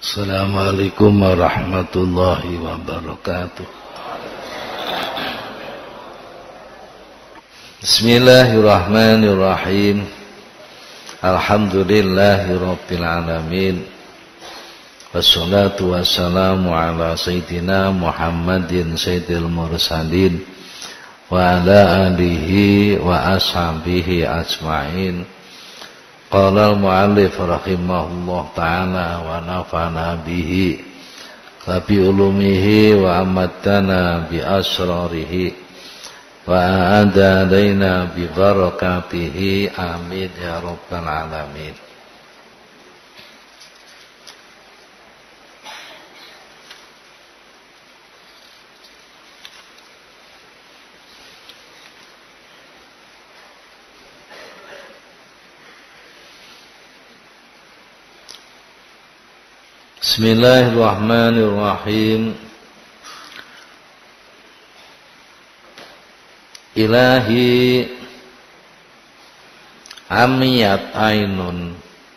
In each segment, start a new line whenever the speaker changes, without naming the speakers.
Assalamualaikum warahmatullahi wabarakatuh. Bismillahirrahmanirrahim. Alhamdulillahirabbil alamin. Wassalatu wassalamu ala sayyidina Muhammadin sayyidil mursalin wa ala alihi wa ashabihi ajma'in. Qala al-mu'allif rahimahullah ta'ala wa nafa'na bihi wa bi ulumihi wa amatana bi asrarihi wa a'ada alaina bi barakatihi amin ya rabbal alamin. Bismillahirrahmanirrahim. Ilahi amiyat ainun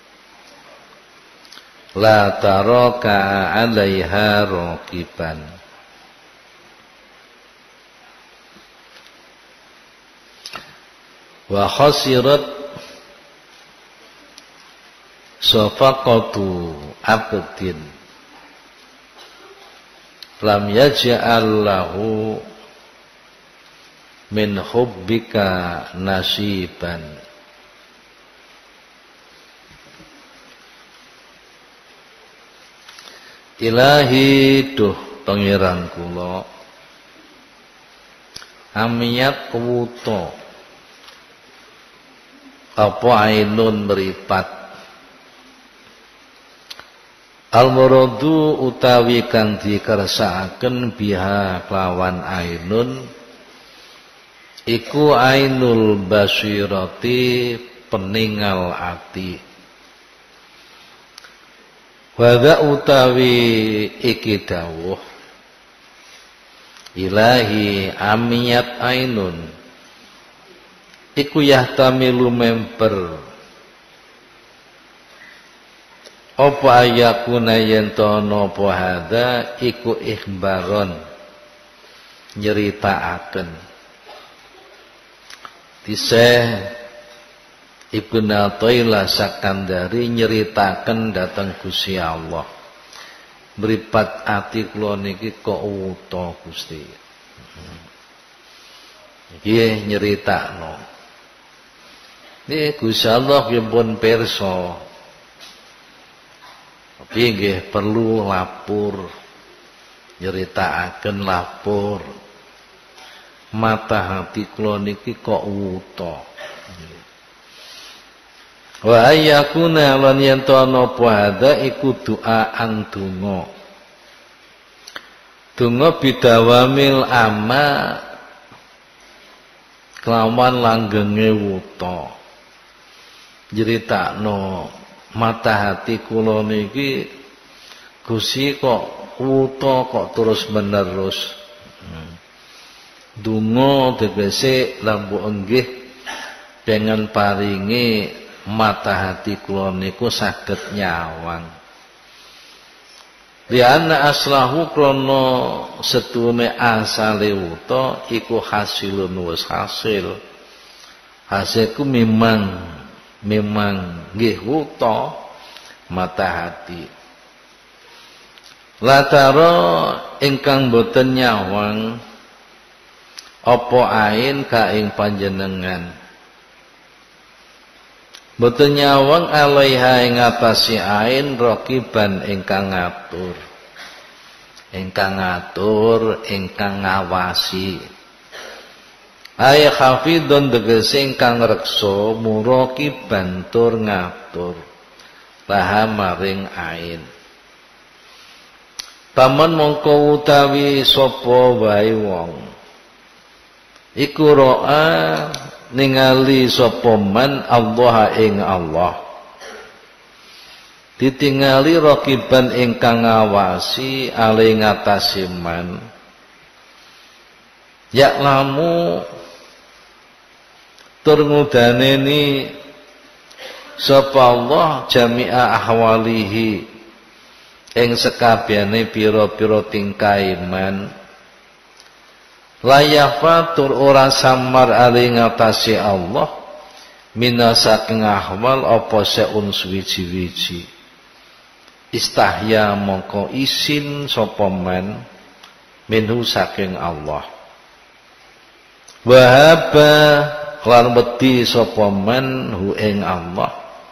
la taraka alaiha raqiban wa khasirat safaqatu abdin lam yaj'al lahu min hubbika nasiban. Ilahi duh pangeran kula amiyat wuta apa ainun meripat al-muradu utawi kang dikersakaken biha kelawan ainun iku ainul basirati peningal ati. Wadha utawi iki dawuh ilahi amiyat ainun iku yahtamilu member apa ayakuna yentono apa hadha iku ikhbaron nyeritaaken. Diseh Ibnu Athaillah Sakandari nyeritaken dateng Gusti Allah. Mripat ati kula niki kok wuta Gusti. Iki nyeritakno. Niki Gusti Allah pun pirsa. Tapi nggih perlu lapor, nyeritakaken lapor. Mata hati kula niki kok wuta. Wa ayyakuna lan yen ana apa hadza iku doaan donga. Donga bidawamil ama kelawan langgenge wuta. Nyeritakno mata hati kula niki Gusti kok wuta kok terus menerus. Donga tegese lambu enggih dengan paringi mata hati kula niku saged nyawang. Lianna aslahu krana setune asale wuta iku hasilun wis hasil. Hasilku memang nggih wuta mata hati. Latara ingkang boten nyawang apa ain ka ing panjenengan. Boten nyawang alaiha ing atase ain raqiban ingkang ngatur. Ingkang ngawasi. Ay hafidun tegese ingkang reksa muraqiban tur ngatur. Laha maring ain. Paman mongko utawi sapa wae wong iku ro'a ningali sapa man Allah ing Allah ditingali raqiban ingkang ngawasi ali ngatasi man yaklamu tur ngudaneni sapa Allah jami'a ahwalihi ing sekabehane pira-pira tingkah iman layafatur ora samar ali ngatasi Allah mina saking ahwal apa seun suwiji-wiji istahya mongko isin sapa man minhu saking Allah wahaba lan wedi sapa man hu ing Allah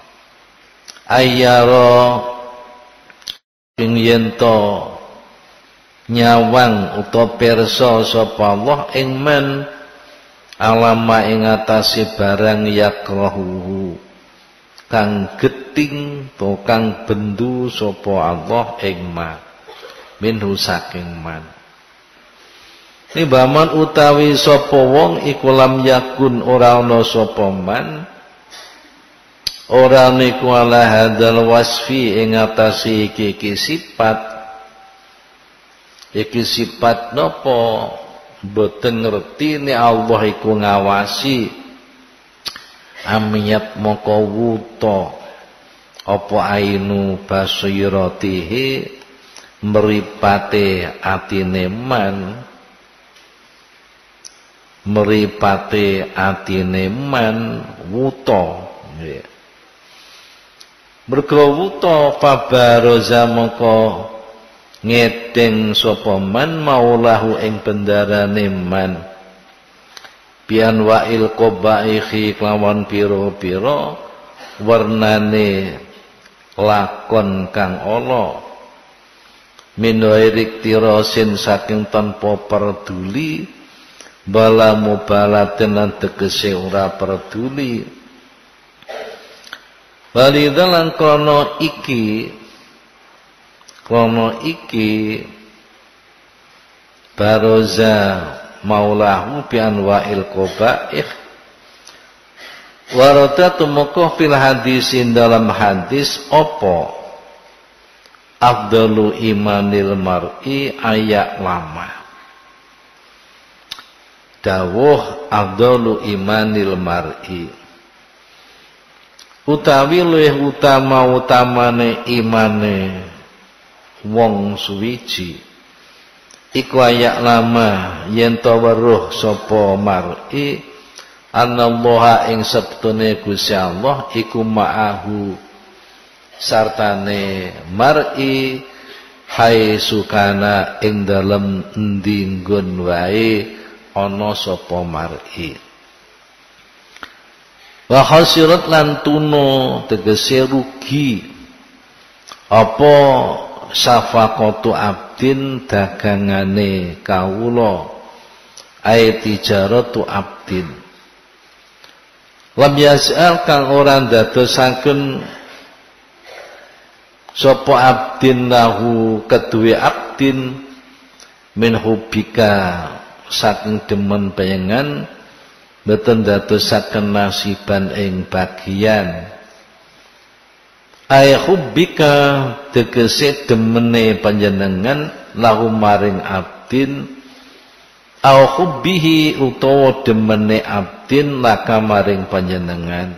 ayyara ing yento nyawang utawa pirsa sapa Allah ing man alama ing atase barang yakrahu kang geting to kang bendu sapa Allah ing man minhu saking man nibaman utawi sapa wong iku lam yakun ora ana sapa man ora niku ala hadal wasfi ing atase iki sifat napa boten ngerti nek Allah iku ngawasi amiyat moko wuta apa ainu basiratihi mripate atine man wuta nggih merga wuta fabaroza moko ngedeng sapa man maulahu ing bendarane man bian wa'il qabaihi kelawan pira-pira warnane lakon kang ala minairik tirasin saking tanpa peduli bala mubalaten lan tegese ora peduli balidalan krana iki baroza maulahu bi anwa'il qabaih warata tumukuh fil hadisin dalam hadis apa afdalu imanil mar'i ayak lama dawuh afdalu imanil mar'i utawi luwih utamane imane wong suwiji iku ayak lama yen to weruh sapa mar'i anallaha ing septune Gusti Allah iku ma'ahu sartane mar'i hai sukana ing dalem endi nggon wae ana sapa mar'i wa khasirat lan tuno tegese rugi apa safaqatu abdin dagangane kawula ai tijaratu abdin lam yas'al kang ora ndadosaken sapa abdin lahu keduwe abdin min hubika saking demen pengen mboten dadosaken nasiban ing bagian ay hubbika tegese demene panjenengan lahu maring abdin au hubbihi utawa demene abdin laka maring panjenengan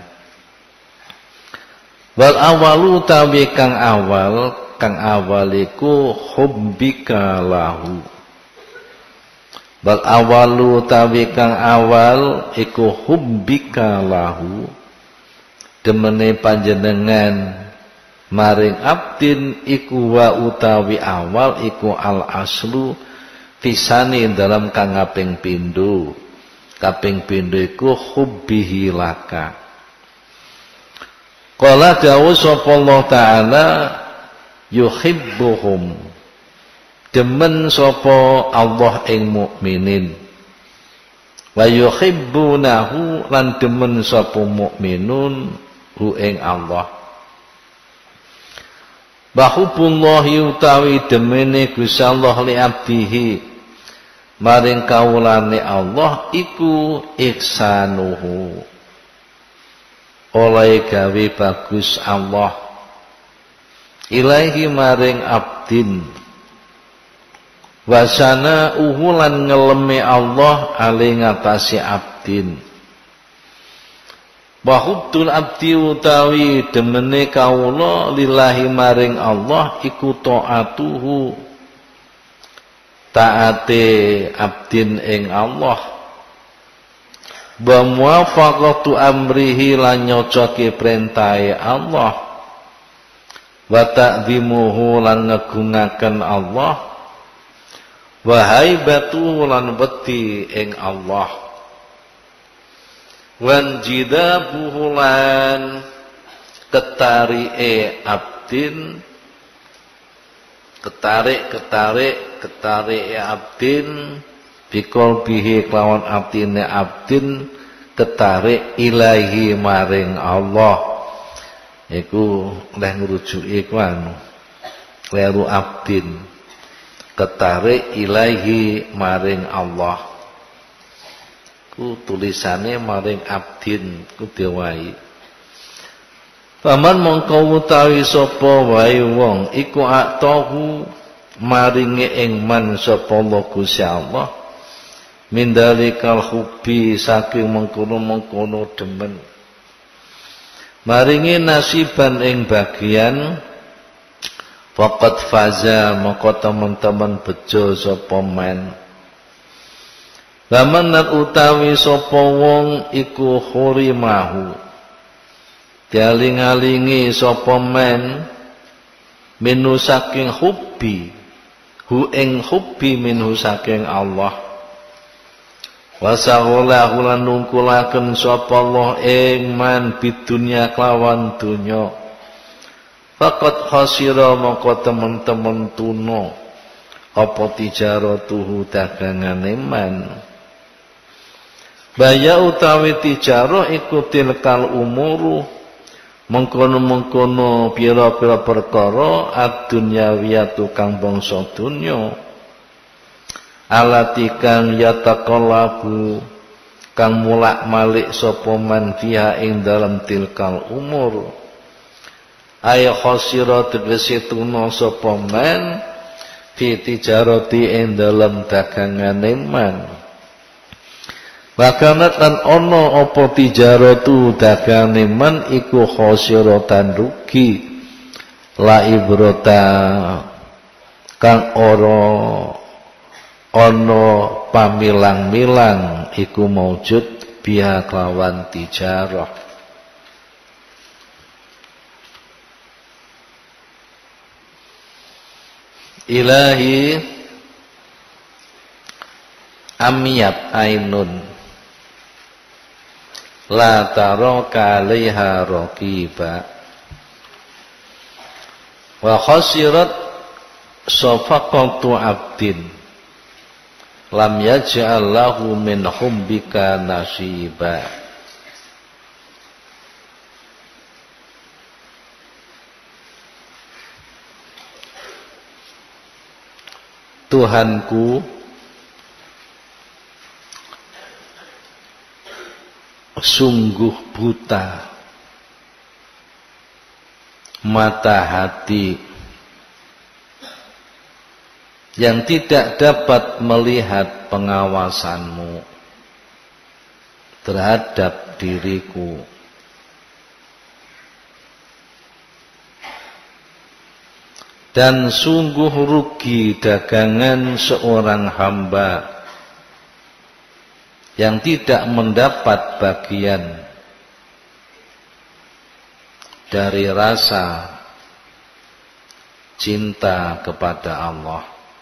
wal awalu tawi kang awal iku hubbika lahu bal awalu tawi kang awal iku hubbika lahu demene panjenengan maring abdin iku wa utawi awal iku al aslu pisane dalam kang kaping pindho iku hubbihi laka qala dawuh sapa Allah taala yuhibbuhum demen sapa Allah ing mukminin wa yuhibbunahu lan demen sapa mukminun hu ing Allah bahubullahi utawi demene Gusti Allah li abdihi maring kawulane Allah iku ihsanuhu oleh gawe bagus Allah ilaihi maring abdin wasana uhulan ngeleme Allah ali ngatasi abdin wa hubdul abdi utawi demene kawula lillahi maring Allah iku taatuhu taate abdin ing Allah wa muwafaqatu amrihi lan nyocoke perintahe Allah wa ta'dhimuhu lan ngagungaken Allah wa haibatuhu lan wedi ing Allah wan jidabuhu lan ketarike abdin ketarik abdin bikol bihi kelawan abdine abdin ketarik ilahi maring Allah iku leh ngrujuki kuwi kleru abdin ketarik ilahi maring Allah ku tulisane maring abdin ku diwai paman mongko utawi sapa wae wong iku atahu maringi ing man sapa Gusti Allah mindalikal hubbi saking mengkono-mengkono demen maringi nasiban ing bagian faqad faza moko teman-teman bejo sapa men Laman utawi sapa wong iku hurimahu dialing-alingi sapa men minu saking hubbi hu ing hubbi minhu saking Allah wasagholahu lan nungkulaken sapa Allah ing man bidunya kelawan dunya faqad khasira moko temen-temen tuna apa tijaratuhu dagangane man baya utawi tijarah iku tilkal umuru mengkono-mengkono pira-pira perkara ad-dunyawiyatu kang bangsa dunya alati kang yataqallabu kang mulak-malik sapa man fiha ing dalam tilkal umur ay khasira tegese tuna sapa man fi tijarati ing dalam dagangane man Bakanat lan ono apa tijaratu dagane man iku khosiratan rugi la ibrota kang ora ono pamilang-milang iku maujud biha kelawan tijarah ilahi amiyat ainun la taraka 'alaiha raqiba wa khasirat safaqatu 'abdin lam yaj'al lahu min hubbika nasiba Tuhanku sungguh buta mata hati yang tidak dapat melihat pengawasanmu terhadap diriku dan sungguh rugi dagangan seorang hamba yang tidak mendapat bagian dari rasa cinta kepada Allah.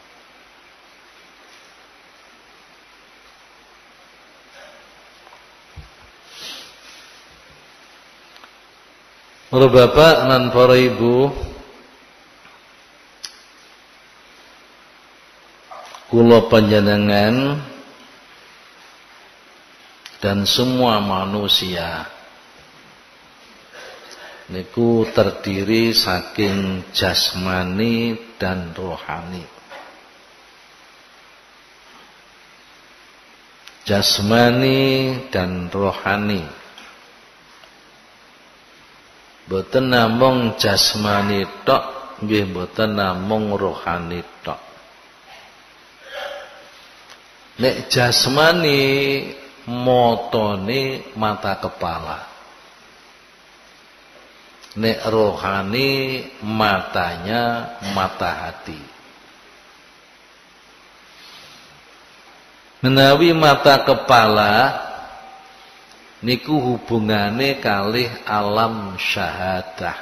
Para bapak dan para ibu, kula panjenengan dan semua manusia niku terdiri saking jasmani dan rohani. Jasmani dan rohani. Boten namung jasmani tok, nggih boten namung rohani tok. Nek jasmani motone mata kepala Nek rohani matanya mata hati. Menawi mata kepala niku hubungane kalih alam syahadah.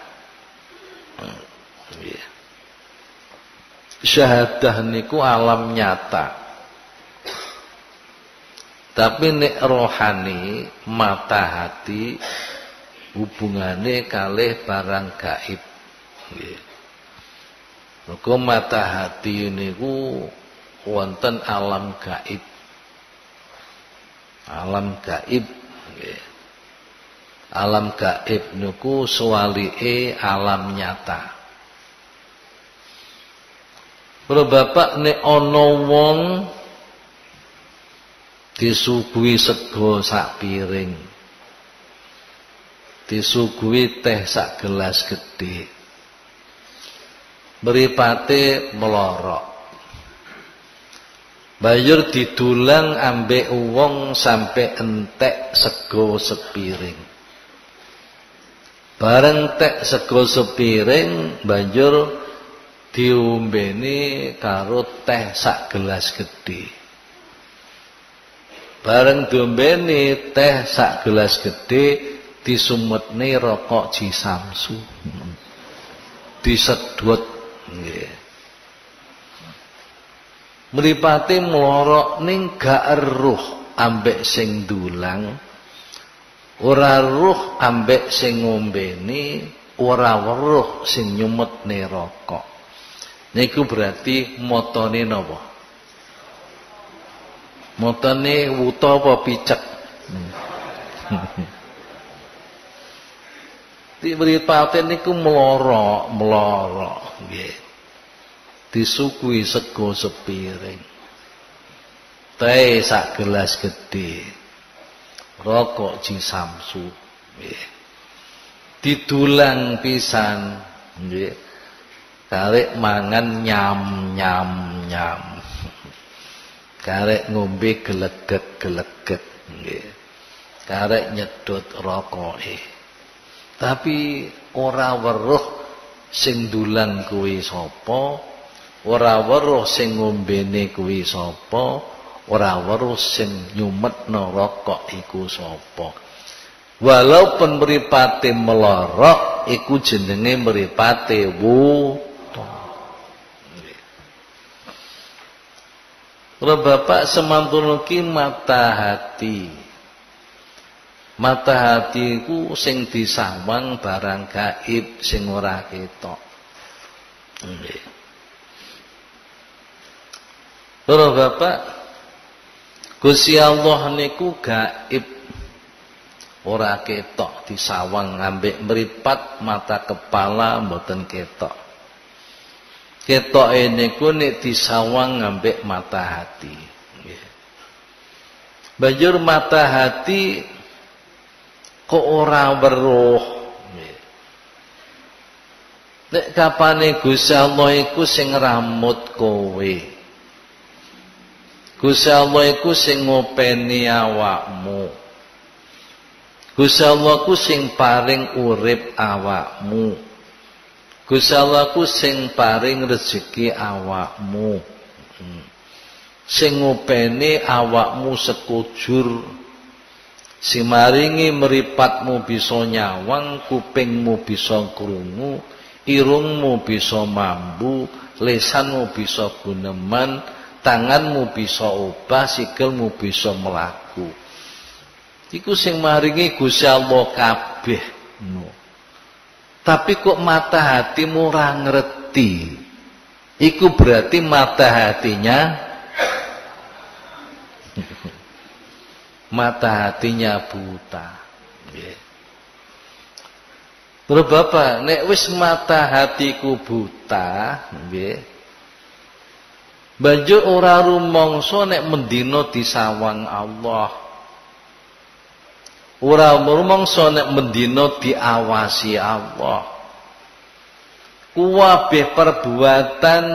Syahadah niku alam nyata. Tapi nek rohani mata hati hubungane kalih barang gaib. Nggih. Mergo mata hati niku wonten alam gaib. Alam gaib nggih. Alam gaib niku suwalike alam nyata. Para bapak nek ana wong disuguhi sego sak piring, disuguhi teh sak gelas gedhe, mripate melorok, banjur didulang ambek wong sampai entek sego sepiring. Bareng tek sego sepiring banjur diombeni karo teh sak gelas gedhe. Bareng diombeni teh sak gelas gedhe disumetne rokok Jisamsu. Disedhot nggih. Mripate mlorok ning gak eruh ambek sing dulang, ora eruh ambek sing ngombeni, ora weruh sing nyumetne rokok. Niku berarti motone napa? Motone wuta apa picek? Mripate niku melorok nggih. Disuguhi sego sepiring. Teh sak gelas gedhe. Rokok Jisamsu nggih. Didulang pisan nggih. Karek mangan nyam. Karek ngombe geleget nggih. Karek nyedot rokoke. Tapi ora weruh sing dulang kuwi sapa, ora weruh sing ngombene kuwi sapa, ora weruh sing nyumetno rokok iku sapa. Walaupun mripate melorok iku jenenge mripate wuta. Kalau bapak semantunuki mata hati. Mata hati ku sing disawang barang gaib sing ora ketok. Nggih. Kalau bapak Gusti Allah niku gaib ora ketok disawang ambek mripat mata kepala mboten ketok. Ketoke niku nek disawang ambek mata hati. Nggih. Banjur mata hati kok ora weruh. Nggih. Nek kapane Gusti Allah iku sing ngramut kowe. Gusti Allah iku sing ngopeni awakmu. Gusti Allah ku sing paring urip awakmu. Gusti Allah ku sing paring rezeki awakmu. Sing ngopeni awakmu sekujur. Sing maringi mripatmu bisa nyawang, kupingmu bisa krungu, irungmu bisa mambu, lesanmu bisa guneman, tanganmu bisa obah, sikilmu bisa melaku. Iku sing maringi Gusti Allah kabeh. Tapi kok mata hatimu ora ngerti. Iku berarti mata hatinya buta. Nggih. Terus Bapak, nek wis mata hatiku buta, nggih. Banjur ora rumangsa nek mendina disawang Allah. Ora rumangsa nek mendina diawasi Allah. Kuwabeh perbuatan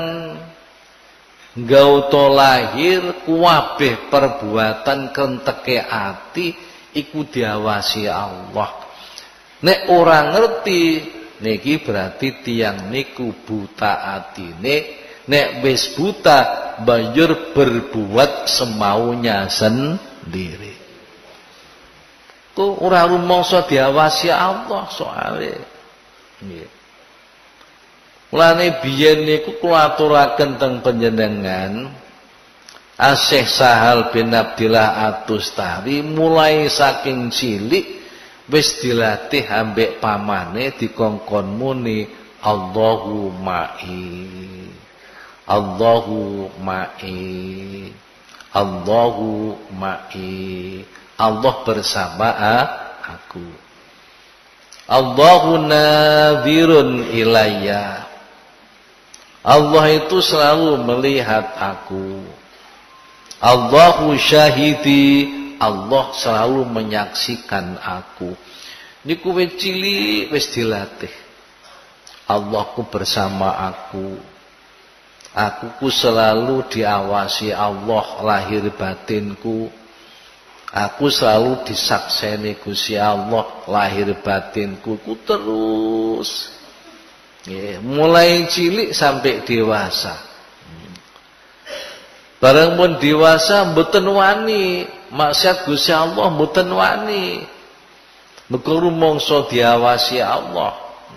gauta lahir, kuwabeh perbuatan kenteke ati iku diawasi Allah. Nek ora ngerti niki berarti tiang niku buta atine. Nek wis buta banjur berbuat semaunya sendiri. Ku ora rumangsa diawasi Allah soalé. Nggih. Mulane biyen niku kula aturaken teng panjenengan Asy Sahal bin Abdillah At-Tustari mulai saking cilik wis dilatih ambek pamane dikongkon muni Allahu ma'i. Allahu ma'i, Allahu ma'i, Allah bersama aku. Allahu nadhirun ilayya, Allah itu selalu melihat aku. Allahu syahidi, Allah selalu menyaksikan aku. Niku wis cilik wis dilatih. Allahku bersama aku. Akuku selalu diawasi Allah lahir batinku. Aku selalu disakseni Gusti Allah lahir batinku. Ku terus mulai cilik sampai dewasa. Bareng pun dewasa mboten wani maksiat Gusti Allah, mboten wani. Mergo rumangsa diawasi Allah.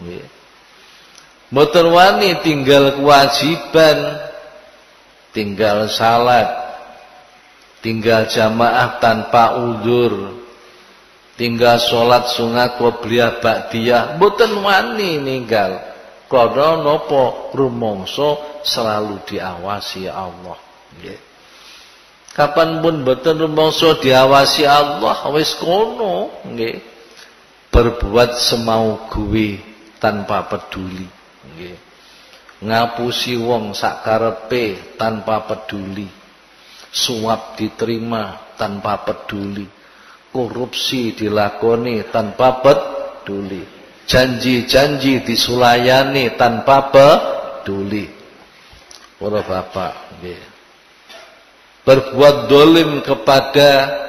Mboten wani tinggal kewajiban, tinggal salat, tinggal jamaah tanpa uzur, tinggal salat sunat qobliyah ba'diyah, mboten wani ninggal. Karena napa rumangsa selalu diawasi Allah. Nggih. Kapan pun mboten rumangsa diawasi Allah wis kono, nggih. Berbuat semau gue tanpa peduli. Nggih. Ngapusi wong sakarepe tanpa peduli. Suap diterima tanpa peduli. Korupsi dilakoni tanpa peduli. Janji-janji disulayani tanpa peduli. Para bapak, nggih. Berbuat dolim kepada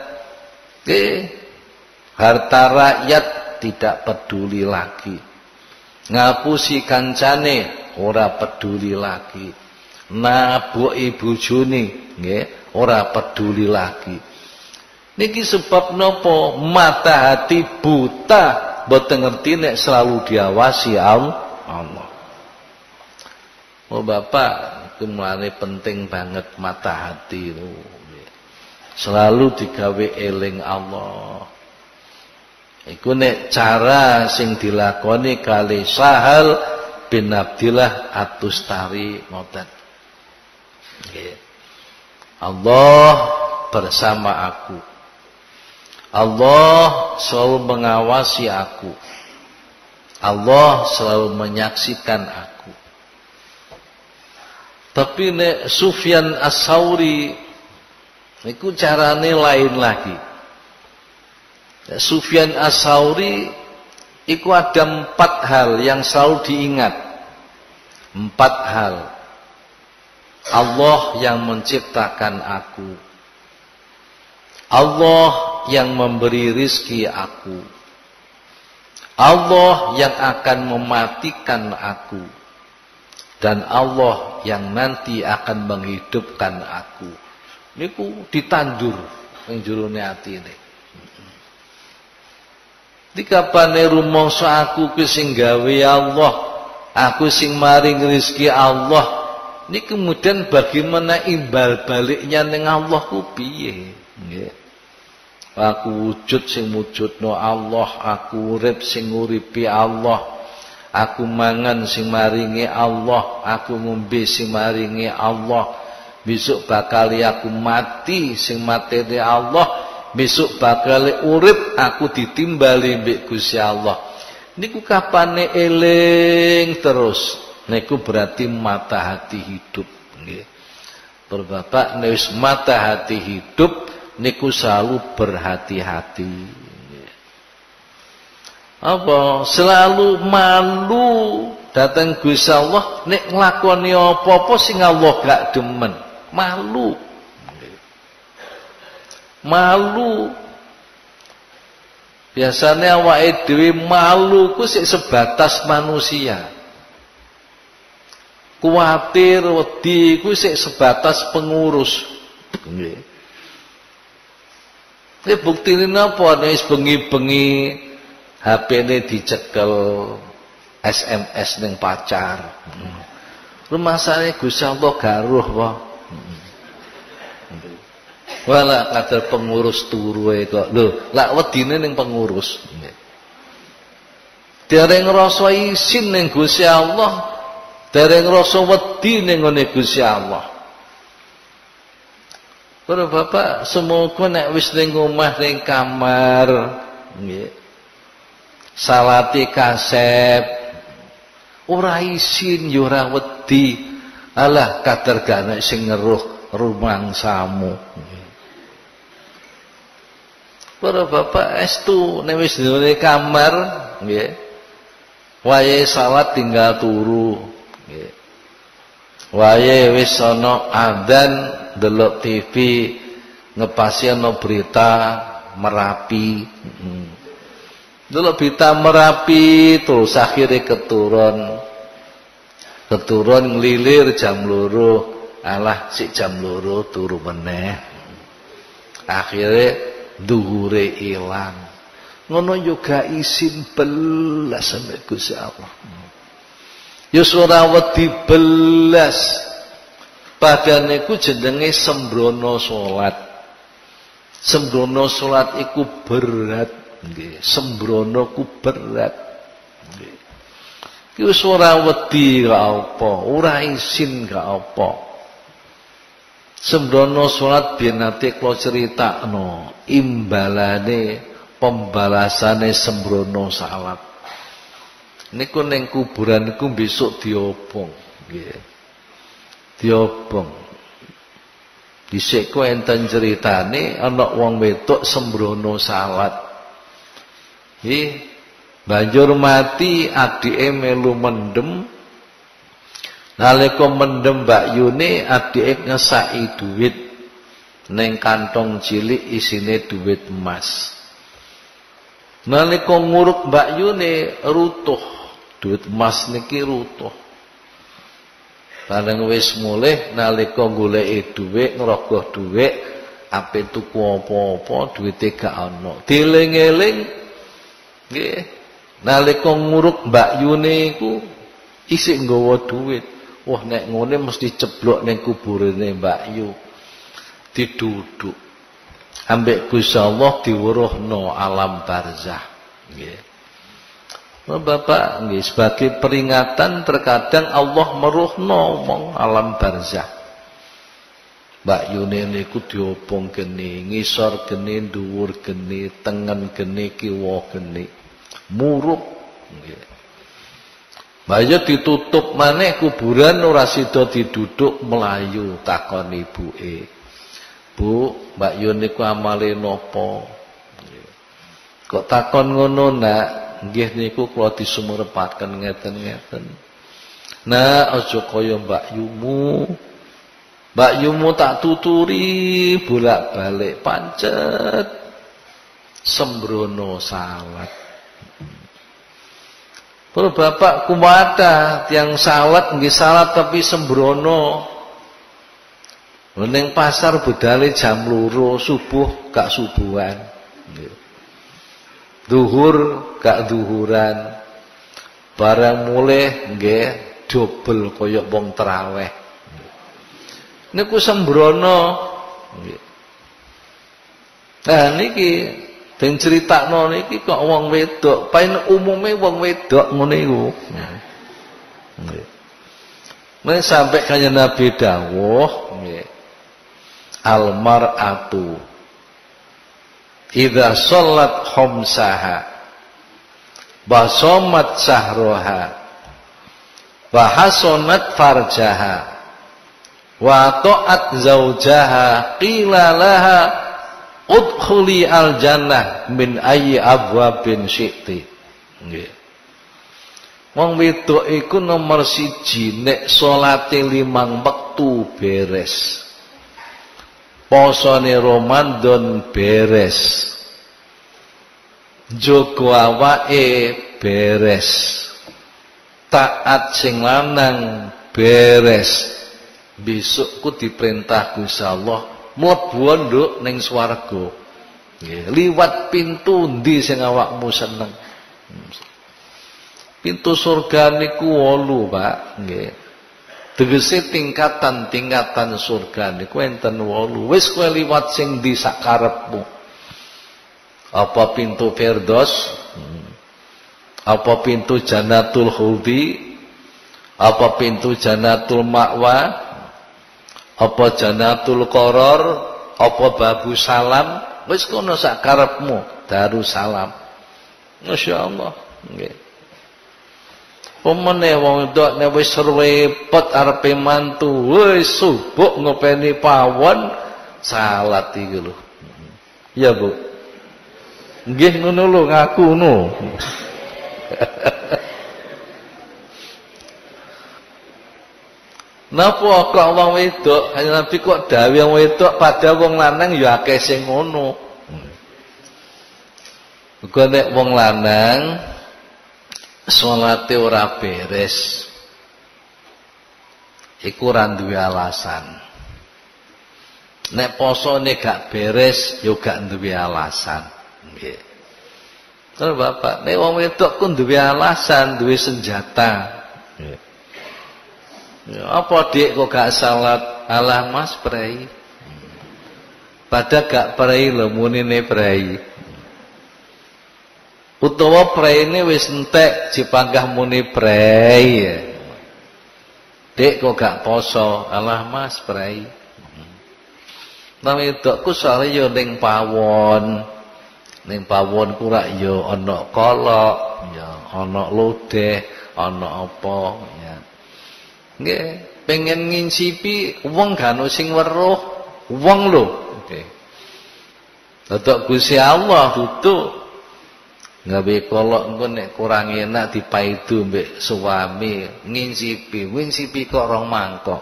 harta rakyat tidak peduli lagi. Ngapusi kancane ora peduli lagi. Nabuki bojone nggih ora peduli lagi. Niki sebab napa? Mata hati buta, mboten ngerti nek selalu diawasi Allah. Oh Bapak, itu mulane penting banget mata hati itu. Selalu digawe eling Allah. Iku nek cara sing dilakoni kali Sahal bin Abdillah At-Tustari ngoten. Nggih. Allah bersama aku. Allah selalu mengawasi aku. Allah selalu menyaksikan aku. Tapi nek Sufyan As-Sauri iku carane lain lagi. Sufyan As-Sauri iku ada 4 hal yang selalu diingat. 4 hal. Allah yang menciptakan aku. Allah yang memberi rizki aku. Allah yang akan mematikan aku. Dan Allah yang nanti akan menghidupkan aku. Niku ditandur ning jerone atine. Dikapane rumangsa aku ku sing gawe Allah, aku sing maring rezeki Allah. Ini kemudian bagaimana imbal baliknya ning Allah ku piye? Nggih. Aku wujud sing wujudno Allah, aku urip sing nguripi Allah. Aku mangan sing maringi Allah, aku ngombe sing maringi Allah. Besok bakal aku mati sing matene Allah. Besok bakal urip aku ditimbali mbek Gusti Allah. Niku kapane eling terus. Niku berarti mata hati hidup nggih. Bapak nek wis mata hati hidup niku selalu berhati-hati. Apa? Selalu malu datang Gusti Allah nek nglakoni apa-apa sing Allah gak demen. Malu. Biasanya awake dhewe malu ku sik sebatas manusia. Kuwatir wedi ku sik sebatas pengurus. Nggih. Iki buktine napa nek wis bengi-bengi HP-ne dicekel SMS ning pacar. Rumasane Gusti Allah garuh wae. Wala kadar pengurus turu kok. Lho, lak wedine ning pengurus. Dereng ngrasa isin ning Gusti Allah, dereng ngrasa wedi ning ngene Gusti Allah. Para bapak, semoga nek wis ning omah ning kamar, nggih. Salate kasep, ora isin ya ora wedi. Alah kadar gane sing ngeruh rumangsamu. Para bapak estu nek wis nang kamar nggih. Wayahe salat tinggal turu nggih. Wayahe wis ana adzan delok TV ngepasi ana berita Merapi. Delok berita Merapi terus akhire keturun nglilir jam 2. Alah sik jam 2 turu meneh. Akhire dhuwure ilang. Ngono juga isin belas sampe Gusti Allah. Ya ora wedi belas. Padahal niku jenenge sembrono salat. Sembrono salat iku berat nggih. Sembrono ku berat. Nggih. Ki wis ora wedi gak apa, ora isin gak apa. Sembrono salat biyen nate kula critakno imbalane pembalasane sembrono salat. Niku ning kuburan niku besok diobong nggih. Diobong. Dhisik ku enten ceritane ana wong wedok sembrono salat. Nggih, banjur mati adike melu mendem. Nalika mendem mbakyune adike ngesaki duit ning kantong cilik isine duit emas. Nalika nguruk mbakyune rutuh, duit emas niki rutuh. Bareng wis mulih nalika goleki dhuwit, ngrogoh dhuwit, ape tuku apa-apa, duwite gak ana. Dieling-eling nggih, nalika nguruk mbakyune iku isih nggawa dhuwit. Wah nek ngene mesti ceblok ning kuburane mbakyu. Diduduk. Ambek Gusti Allah diweruhno alam barzah. Nggih. Bapak nggih sebagai peringatan terkadang Allah meruhno wong alam barzah. Mbakyune niku diobong geni, ngisor geni, dhuwur geni, tengen geni, kiwa geni. Murub nggih. Mbaya ditutup maneh kuburan ora sida diduduk melayu takon ibuke. Bu, Mbak Yun niku amale napa? Kok takon ngono, Nak? Nggih niku kula disumurepaken ngeten-ngeten. Nak, aja kaya Mbak Yumu. Mbak Yumu tak tuturi bolak-balik pancet sembrono salat. Para bapak kumata tiang salat nggih salat tapi sembrono. Ning pasar budale jam 2 subuh gak subuhan. Zuhur gak zuhuran. Barang mulih nggih dobel kaya wong traweh. Niku sembrono nggih. Nah niki den critakno niki kok wong wedok, paling umume wong wedok ngene iku. Nggih. Men sampai kanjeng Nabi dawuh nggih. Al mar'atu idza shallat khamsaha wa shamat sahraha wa hasanat farjaha wa ta'at zaujaha qila laha udkhuli al jannah min ayyi abwabin syi'ti. Nggih. Wong wedok iku nomor 1 nek salate 5 wektu beres. Posone Ramadan beres. Njogo awake beres. Taat sing lanang beres. Besok ku diperintah Gusti Allah mlebu nduk ning swarga. Nggih, liwat pintu ndi sing awakmu seneng. Pintu surga niku 8, Pak, nggih. Tegese tingkatan-tingkatan surga niku enten 8. Wis kowe liwat sing ndi sak karepmu. Apa pintu Firdaus? Apa pintu Jannatul Khuldi? Apa pintu Jannatul Ma'wa? Apa Jannatul Qaror? Apa Babu Salam? Wis kono sak karepmu, Darussalam. Masyaallah, nggih. Pemene wong ndok nek wis repot arepe mantu, wis subuk ngopeni pawon salat iki lho. Ya, Bu. Nggih ngono lho ngaku ngono. Napa kok wong wedok, Nabi kok dawuh wong wedok padahal wong lanang ya akeh sing ngono. Kok nek wong lanang salate ora beres, iku ora duwe alasan. Nek posone gak beres, yo gak duwe alasan. Nggih. Terus Bapak, nek wong wedok ku duwe alasan, duwe senjata. Nggih. Ya, apa dik kok gak salat? Alah Mas prei. Padahal gak prei lho munine prei. Utawa preine wis entek dipanggah muni prei. Dik kok gak poso? Alah Mas prei. Nang wedokku soalé yo ning pawon. Ning pawon ku rak yo ana kolok, ya ana lodeh, ana apa ya. Nggih, pengen ngincipi wong gak ono sing weruh, wong lho. Nggih. Dadak Gusti Allah dudu gawe kolok engko nek kurang enak dipaidu mbek suami, ngincipi kok rong mangkok.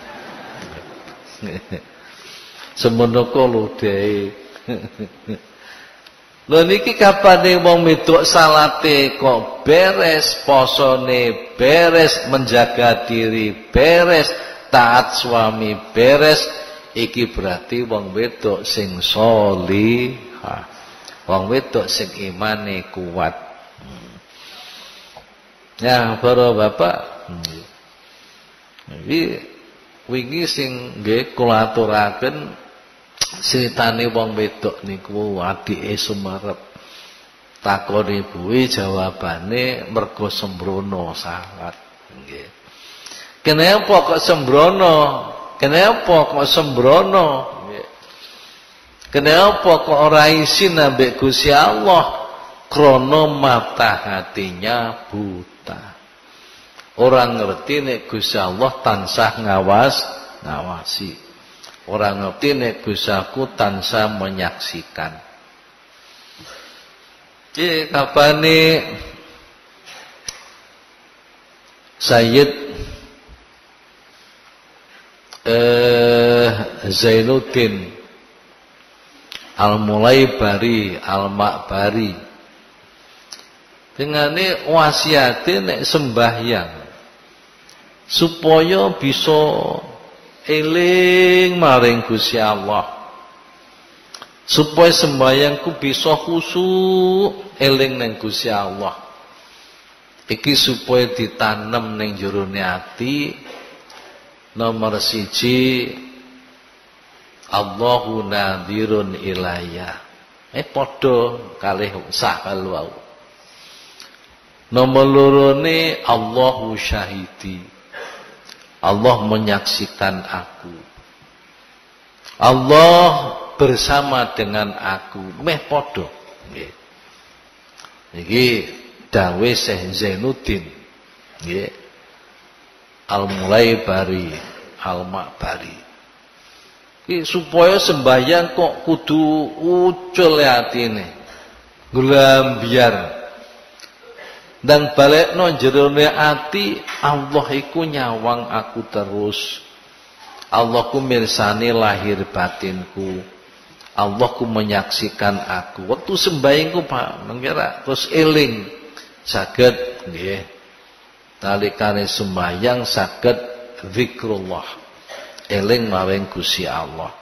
Semono kok lodeh. Lho niki kapane wong wedok salate kok beres, posone beres, menjaga diri beres, taat suami beres, iki berarti wong wedok sing sholihah. Wong wedok sing imane kuat. Ya, para bapak. Wingi sing nggih kula aturaken critane wong wedok niku adike sumerep. Takon ibuke jawabane mergo sembrono salat. Nggih. Kenapa kok sembrono? Kenapa kok sembrono? Nggih. Kenapa kok ora isin ambek Gusti Allah? Krana mata hatinya buta. Orang ngerti nek Gusti Allah tansah ngawasi. Orang ngerti nek Gusti aku tansah menyaksikan. Iki kapane Sayyid Zainuddin Al-Mulaibari Al-Ma'bari dengane wasiate nek sembahyang supaya bisa eling maring Gusti Allah, supaya sembahyangku bisa khusyuk eling ning Gusti Allah. Iki supaya ditanam ning jerone ati. Nomor 1, Allahu nadhirun ilayya. Padha kalih sahal wau. Nomor 2 Allahu syahidi. Allah menyaksikan aku. Allah bersama dengan aku. Meh padha. Nggih. Niki dawuh Syekh Zainuddin. Nggih. Al-Mulaibari Al-Ma'bari. Iki supaya sembahyang kok kudu ucul atine. Glambiar. Dan balekno jerone ati, Allah iku nyawang aku terus. Allah ku mirsani lahir batinku. Allah ku menyaksikan aku. Waktu sembahyang ku Pak, mengira terus eling saged nggih. Nalikane sembahyang saged zikrullah. Eling maring Gusti Allah.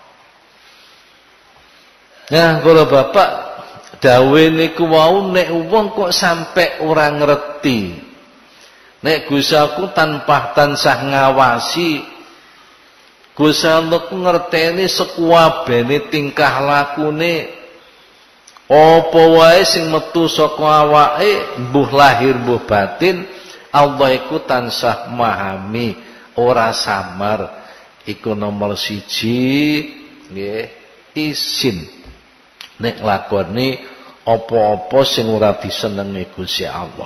Nah, kalau Bapak dawe niku wau nek wong kok sampai ora ngerti. Nek Gusti aku tanpa tansah ngawasi, Gusti Allah ku ngerteni sekuwabene tingkah lakune. Apa wae sing metu saka awake, mbuh lahir mbuh batin, Allah iku tansah memahami, ora samar. Iku nomor 1 nggih, isin. Nek lakoni apa-apa sing ora disenengi Gusti Allah.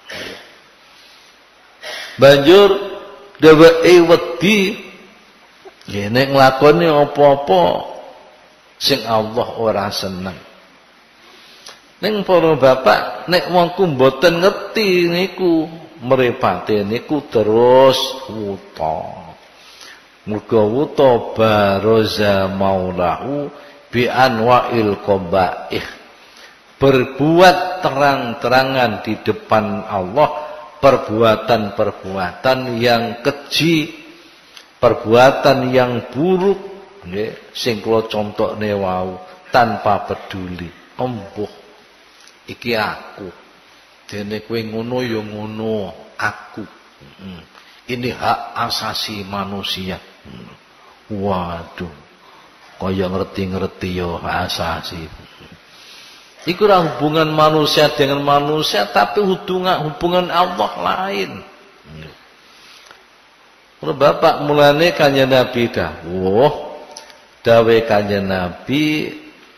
Banjur dheweke wedi nggih nek nglakoni apa-apa sing Allah ora seneng. Ning para bapak nek wongku mboten ngerti niku mripate niku terus wuta. Muga wuta baroza maulahu bi anwa'il qabaih. Berbuat terang-terangan di depan Allah perbuatan-perbuatan yang keji, perbuatan yang buruk nggih sing kula contohne wau tanpa peduli. Embuh iki aku. Dene kowe ngono ya ngono aku. Ini hak asasi manusia. Waduh. Kaya ngerti-ngerti ya hak asasi. Iku ora hubungan manusia dengan manusia, tapi hubungan Allah lain. Kalau Bapak mulane kanjeng Nabi dawuh kanjeng Nabi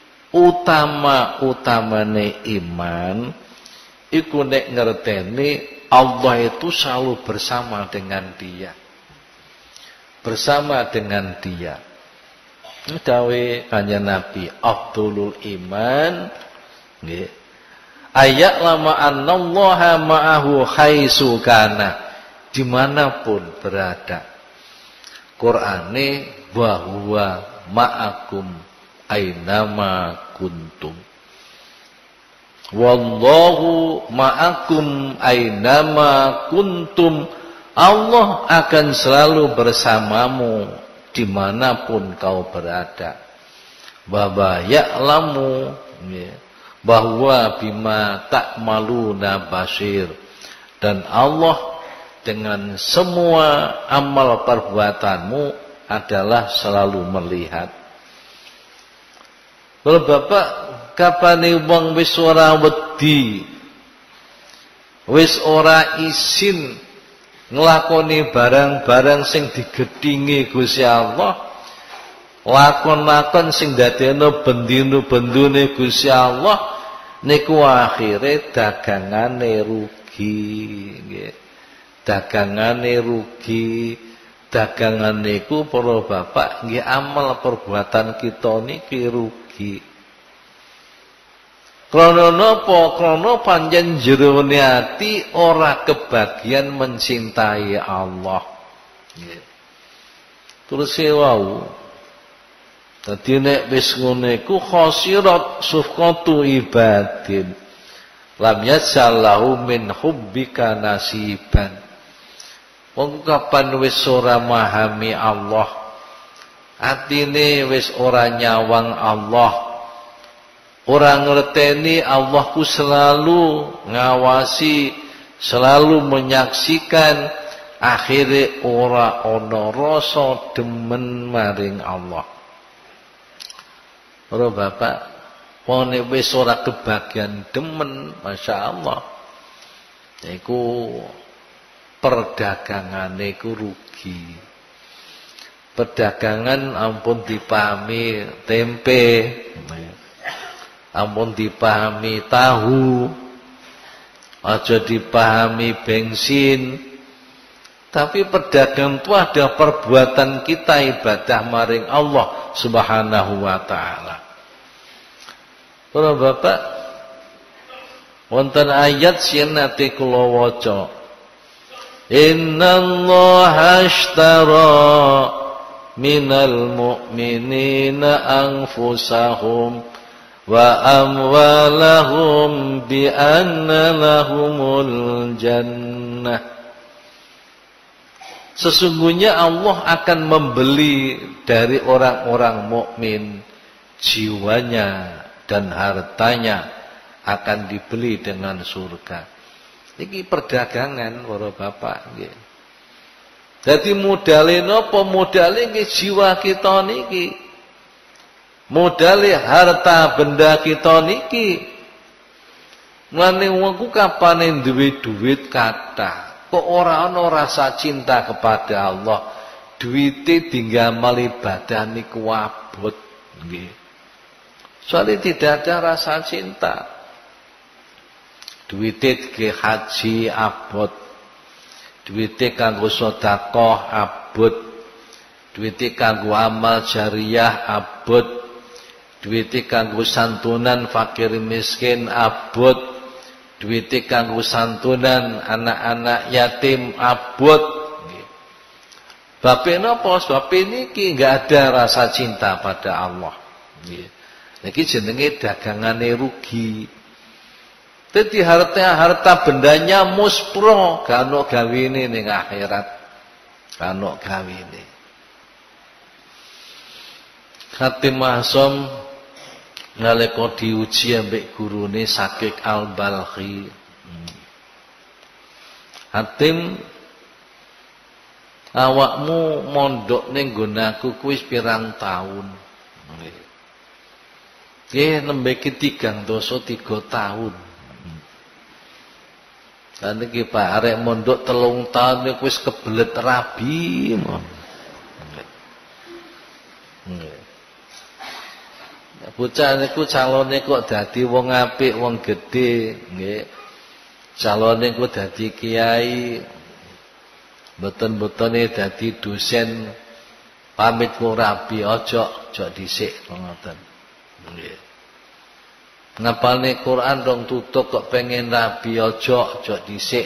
utamane iman iku nek ngerteni Allah itu selalu bersama dengan dia. Bersama dengan dia. Dawuh kanjeng Nabi afdhalul iman nggih. Ayat lama annallaha ma'ahu haitsu kana, dimanapun berada. Qur'ane bahwa ma'akum ainama kuntum. Wallahu ma'akum ainama kuntum. Allah akan selalu bersamamu dimanapun kau berada. Wa ya'lamu bahwa bima ta'maluna basir, dan Allah dengan semua amal perbuatanmu adalah selalu melihat. Kalau Bapak kapane wong wis ora wedi, wis ora isin nglakoni barang-barang sing digedhingi Gusti Allah, lakon-lakon sing dadekno bendino-bendune Gusti Allah, niku akhire dagangane rugi nggih. Dagangane rugi. Dagangan niku para bapak nggih amal perbuatan kita niki rugi. Krana napa? Krana pancen jerone ati ora kebagian mencintai Allah. Nggih. Terus wau dadi nek wis ngono iku khosirat sufqatu ibadin lam yasallahu min hubbika nasiban. Wong kapan wis ora memahami Allah, atine wis ora nyawang Allah, ora ngerteni Allah ku selalu ngawasi, selalu menyaksikan, akhire ora ana rasa demen maring Allah. Para bapak, wong nek wis ora kebagian demen, Masya Allah, iku perdagangane iku rugi. Perdagangan ampun dipahami tempe, ampun dipahami tahu, aja dipahami bensin. Tapi perdagangan itu ada perbuatan kita ibadah maring Allah Subhanahu wa ta'ala. Para bapak, wonten ayat sing nate kula waca, innallaha ashtara minal mu'minina anfusahum wa amwalahum bi anna lahumul jannah. Sesungguhnya Allah akan membeli dari orang-orang mukmin jiwanya dan hartanya akan dibeli dengan surga. Ini perdagangan para bapak nggih. Dadi modale napa? Modale nggih jiwa kita niki. Modale harta benda kita niki. Mulane wong ku kapane duwe duit kathah, kok ora ana rasa cinta kepada Allah. Duite dinggamal ibadah niku abot nggih. Soalnya tidak ada rasa cinta. Duite ke haji abot, duite kanggo sedekah abot, duite kanggo amal jariyah abot, duite kanggo santunan fakir miskin abot, duite kanggo santunan anak-anak yatim abot. Bape napa? Sebab niki enggak ada rasa cinta pada Allah. Niki jenenge dagangane rugi. Jadi harta bendanya muspro, gak ono gawene ning akhirat. Gak ono gawene. Khatim Mahsom nalika diuji ambek gurune Sakik Al-Balkhi. Hatim, awakmu mondok ning nggonaku kuwi pirang taun? Nggih, nembe ki 3 tahun. Lan iki Pak arek mondok 3 tahun niku wis kebelet rabi mon. Nggih. Bocah niku calone kok dadi wong apik, wong gedhe, nggih. Calone ku dadi kiai. Mboten-mbotene dadi dosen. Pamit ku rabi ojo dhisik ngoten. Nggih. Ngapalne Quran dong tutuk kok pengen rabi ojo dhisik.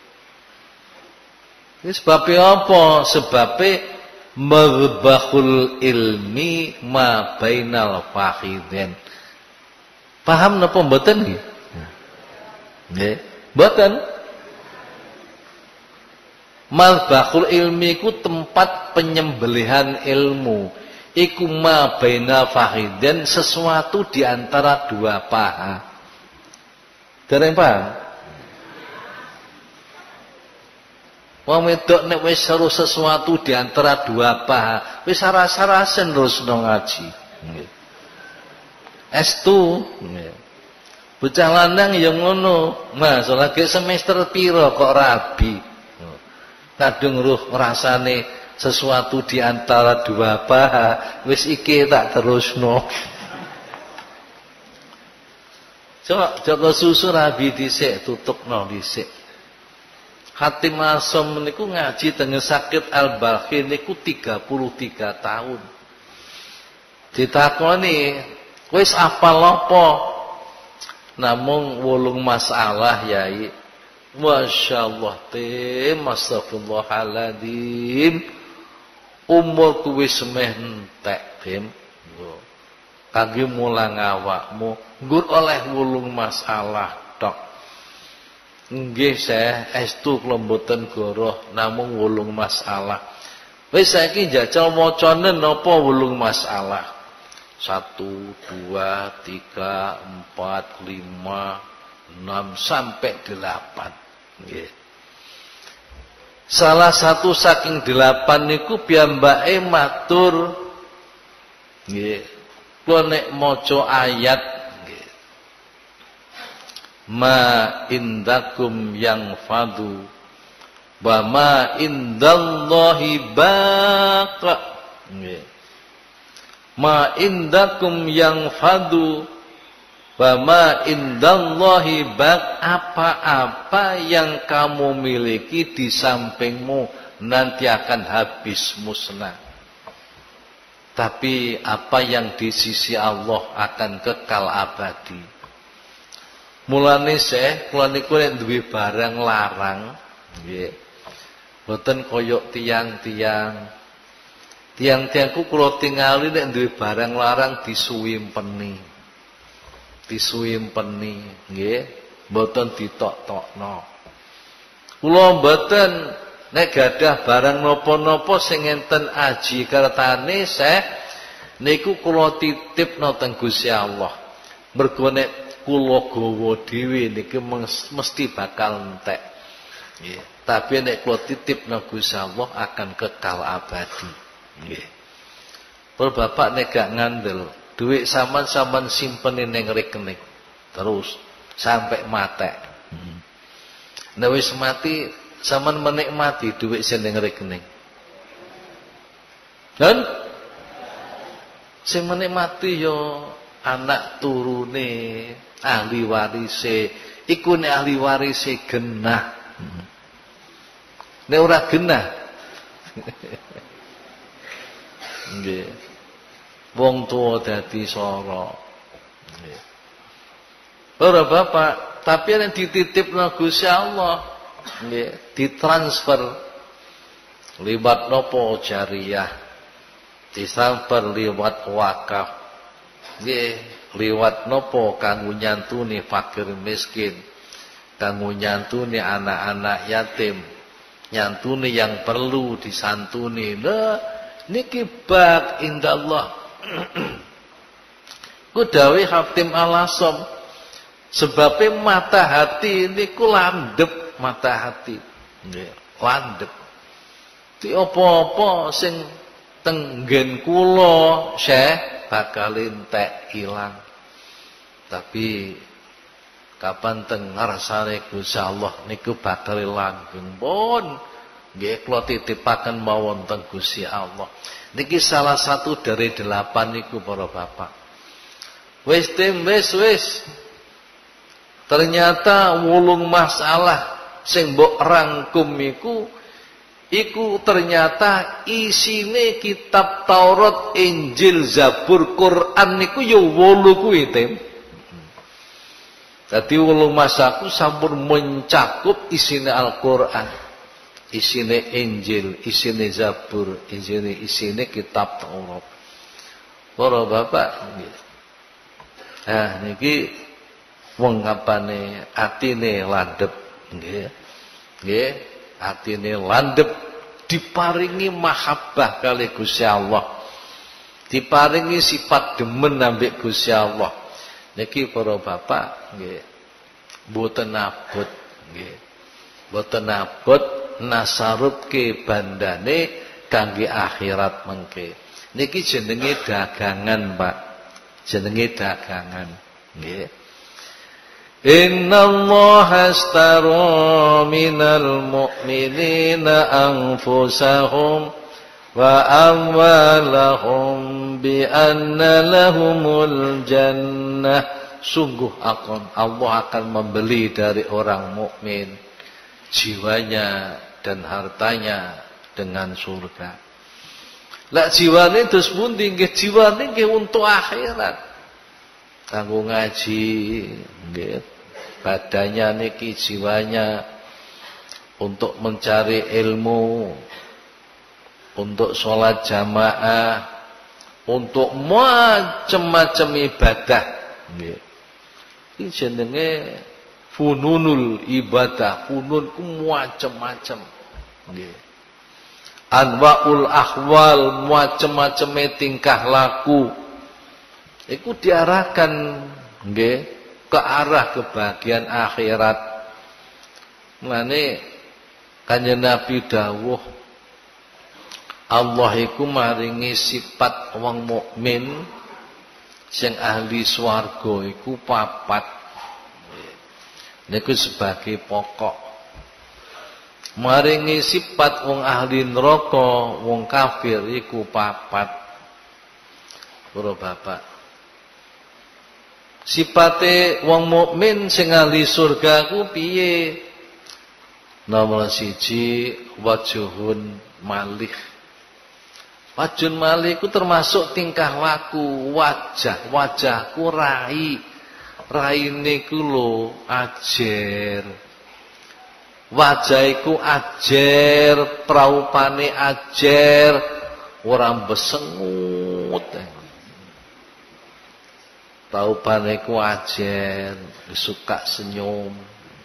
Ini sebabnya apa? Sebabnya maghbahul ilmi ma bainal fakhidin. Paham napa mboten nggih? Nggih, mboten. Maghbahul ilmi ku tempat penyembelihan ilmu. Iku ma baina fakhidin, sesuatu di antara 2 paha. Dereng paham? Wong wedok nek wis seru sesuatu di antara 2 paha, wis saras-sarasen terusno ngaji. Nggih. Estu, nggih. Bocah lanang ya ngono. Mas, lagi semester piro kok rabi. Kadung ruh rasane sesuatu di antara 2 paha, wis iki tak terusno. Coba susu rabi dhisik, tutukno dhisik. Khatim Mahsom niku ngaji teng Sakik Al-Balkhi niku 33 tahun. Ditakoni, wis apal apa? Namung 8 masalah yai. Masyaallah te, astagfirullahaladzim. Umurku wis meh entek, Bim. Kangge mulang awakmu, nggur oleh 8 masalah tok. Nggih, Syekh, estu kula mboten goroh, namung 8 masalah. Wis saiki njajal macane napa 8 masalah? 1, 2, 3, 4, 5, 6 sampai 8. Nggih. Salah satu saking 8 niku piyambake matur nggih. Kula nek maca ayat nggih. Ma indakum yang fadu wa ma indallahi baqa. Nggih. Ma indakum yang fadu wa ma indallahi baq. Apa-apa yang kamu miliki di sampingmu nanti akan habis musnah. Tapi apa yang di sisi Allah akan kekal abadi. Mulane Syekh, kula niku nek duwe barang larang, nggih. Mboten koyok tiang-tiang Tiang-tiangku kula tingali nek duwe barang larang disuwimpeni. Disuwimpeni, nggih, mboten ditok-tokno. Kula mboten nek gadah barang napa-napa sing enten aji kertane Syekh niku kula titipno teng Gusti Allah. Mergo nek kula gawa dhewe niki mesti bakal entek. Nggih. Tapi nek kula titipno Gusti Allah akan kekal abadi. Nggih. Pun bapak nek gak ngandel, duit sampean simpeni ning rekening terus sampai matek. Nek wis mati sampean menikmati duit sing ning rekening. Dan sing menikmati yo anak turune, ahli warise, iku nek ahli warise genah. Nek ora genah. Nggih. Wong tuwa dadi sora. Nggih. Ora bapak, tapi nek dititipna Gusti Allah, nggih, ditransfer liwat napa jariyah. Ditransfer liwat wakaf. Nggih, liwat napa kanggo nyantuni fakir miskin, kanggo nyantuni anak-anak yatim, nyantuni yang perlu disantuni. Nah, niki bak indallah. Ku dawuh Hatim Al-Asom, sebabe mata hati niku landhep mata hati. Nggih, landhep. Di apa-apa sing teng nggen kula Syekh bakal entek ilang. Tapi kapan teng ngarsane Gusti Allah niku bakal langgeng pun. Nggih kula titipaken mawon teng Gusti Allah. Niki salah satu dari 8 niku para bapak. Wis tim wis. Ternyata wulung masalah sing mbok rangkum iku ternyata isine kitab Taurat, Injil, Zabur, Quran niku ya 8 kuwi tim. Dadi wulung masaku sampun mencakup isine Al-Qur'an. Isine Injil, isine Zabur, isine kitab Taurat. Para bapak nggih. Nah niki wong kapane atine landhep nggih. Nggih, atine landhep diparingi mahabbah kali Gusti Allah. Diparingi sifat demen ambek Gusti Allah. Niki para bapak nggih. Mboten abot nggih. Mboten abot nasarupke bandane kangge akhirat mengke. Niki jenenge dagangan, Pak. Jenenge dagangan. Nggih. Innallaha astara minal mu'minina anfusahum wa amwalahum bi anna lahumul jannah. Sungguh Allah akan membeli dari orang mukmin jiwanya dan hartanya dengan surga. Lah jiwane terus pundi nggih? Jiwane nggih untuk akhirat. Kanggo ngaji nggih. Badannya niki jiwanya untuk mencari ilmu, untuk sholat jamaah, untuk macam-macam ibadah nggih. Iki jenenge fununul ibadah, funun ku macam-macam nggih. Anwaul ahwal, macam-macam tingkah laku. Iku diarahkan nggih ke arah kebahagiaan akhirat. Mulane Kanjeng Nabi dawuh Allah iku maringi sifat wong mukmin sing ahli swarga iku 4. Niku sebagai pokok. Maringi sifat wong ahli neraka, wong kafir iku 4. Para bapak. Sipate wong mukmin sing ahli surga ku piye? Nomor 1 wajhun malih. Wajhun malih ku termasuk tingkah laku, wajahku rai. Raine ku lho ajer. Wajahiku ajer, praupane ajer, Ora besengut. Taubane ku ajen, suka senyum.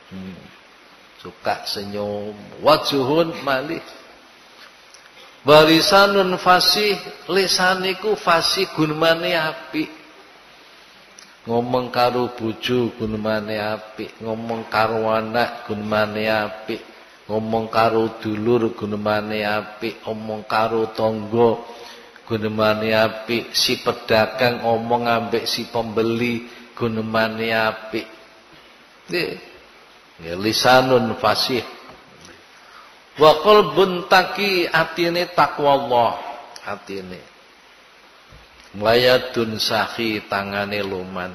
Suka senyum. Wajuhun malih. Balisanun fasih, lisaniku fasih gunmane apik. Ngomong karo bojo gunmane apik, ngomong karo anak gunmane apik, ngomong karo dulur gunmane apik, ngomong karo tangga gunmane apik, si pedagang ngomong ambek si pembeli gunmane apik. Nggih, lisanun fasih. Wa qalbun taqi, atine takwa Allah, atine. Layadun sahi, tangane luman.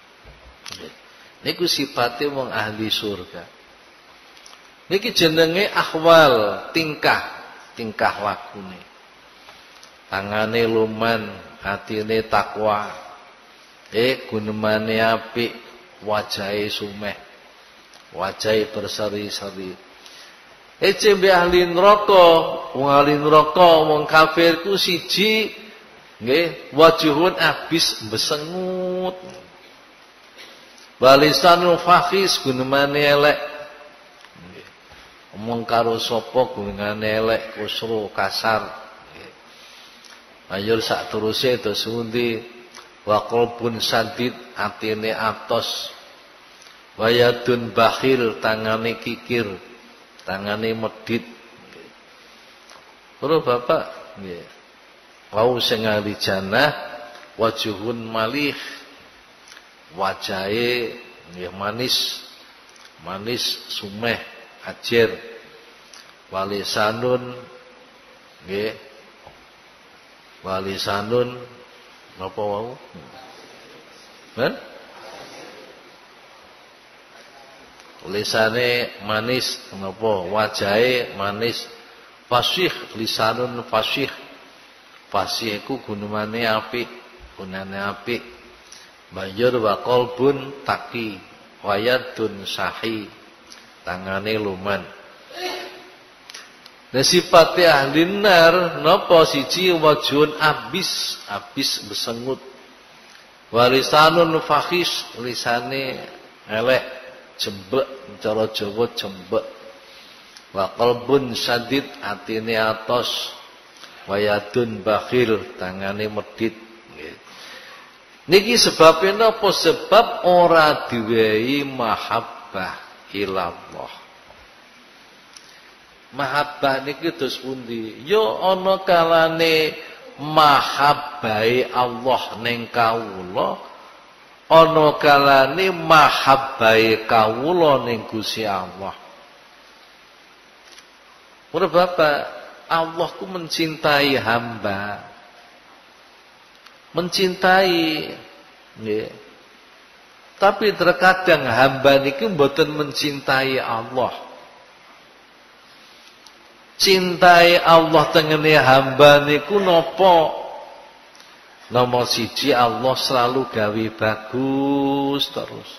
Niku sifate wong ahli surga. Niki jenenge ahwal, tingkah lakune. Tangane luman, atine takwa. Gunemane apik, wajahe sumeh. Wajahe berseri-seri. Cembe ahli neraka, wong ahli neraka, wong kafir ku siji nggih, wajuhun abis besengut. Balisanul fakhis gunemane elek. Nggih. Omong karo sapa gunemane elek, kusru, kasar. Nggih. Ayur sak teruse terus pundi? Wa qalbun sadid, atine atos. Wayadun bakhil, tangane kikir, tangane medhit. Nggih. Bapak, nggih. Wau sing ahli jannah wajuhun malih, wajahe nggih manis sumeh ajer. Walisanun nggih, walisanun napa wau? Lisane manis napa? Wajahe manis. Fasih, lisanun fasih. Fasih iku gunemane apik, gunane apik. Banjur wa qalbun taqi, wayadun sahi, tangane luman. Nah sifate ahli nar napa siji wajhun abis besengut. Walisanun fakhis, lisane elek, jembek, cara Jawa jembek. Wa qalbun sadid, atine atos. Wayadun bakhil, tangane medhit. Niki sebabnya napa? Sebab ora diwehi mahabbah ilallah. Mahabbah niki terus pundi? Yo ana kalane mahabbahe Allah ning kawula, ana kalane mahabbahe kawula ning Gusti Allah. Ora Bapak, Allah ku mencintai hamba. Mencintai nggih. Tapi terkadang hamba niki mboten mencintai Allah. Cintai Allah tengene hamba niku napa? Nomor siji, Allah selalu gawe bagus terus.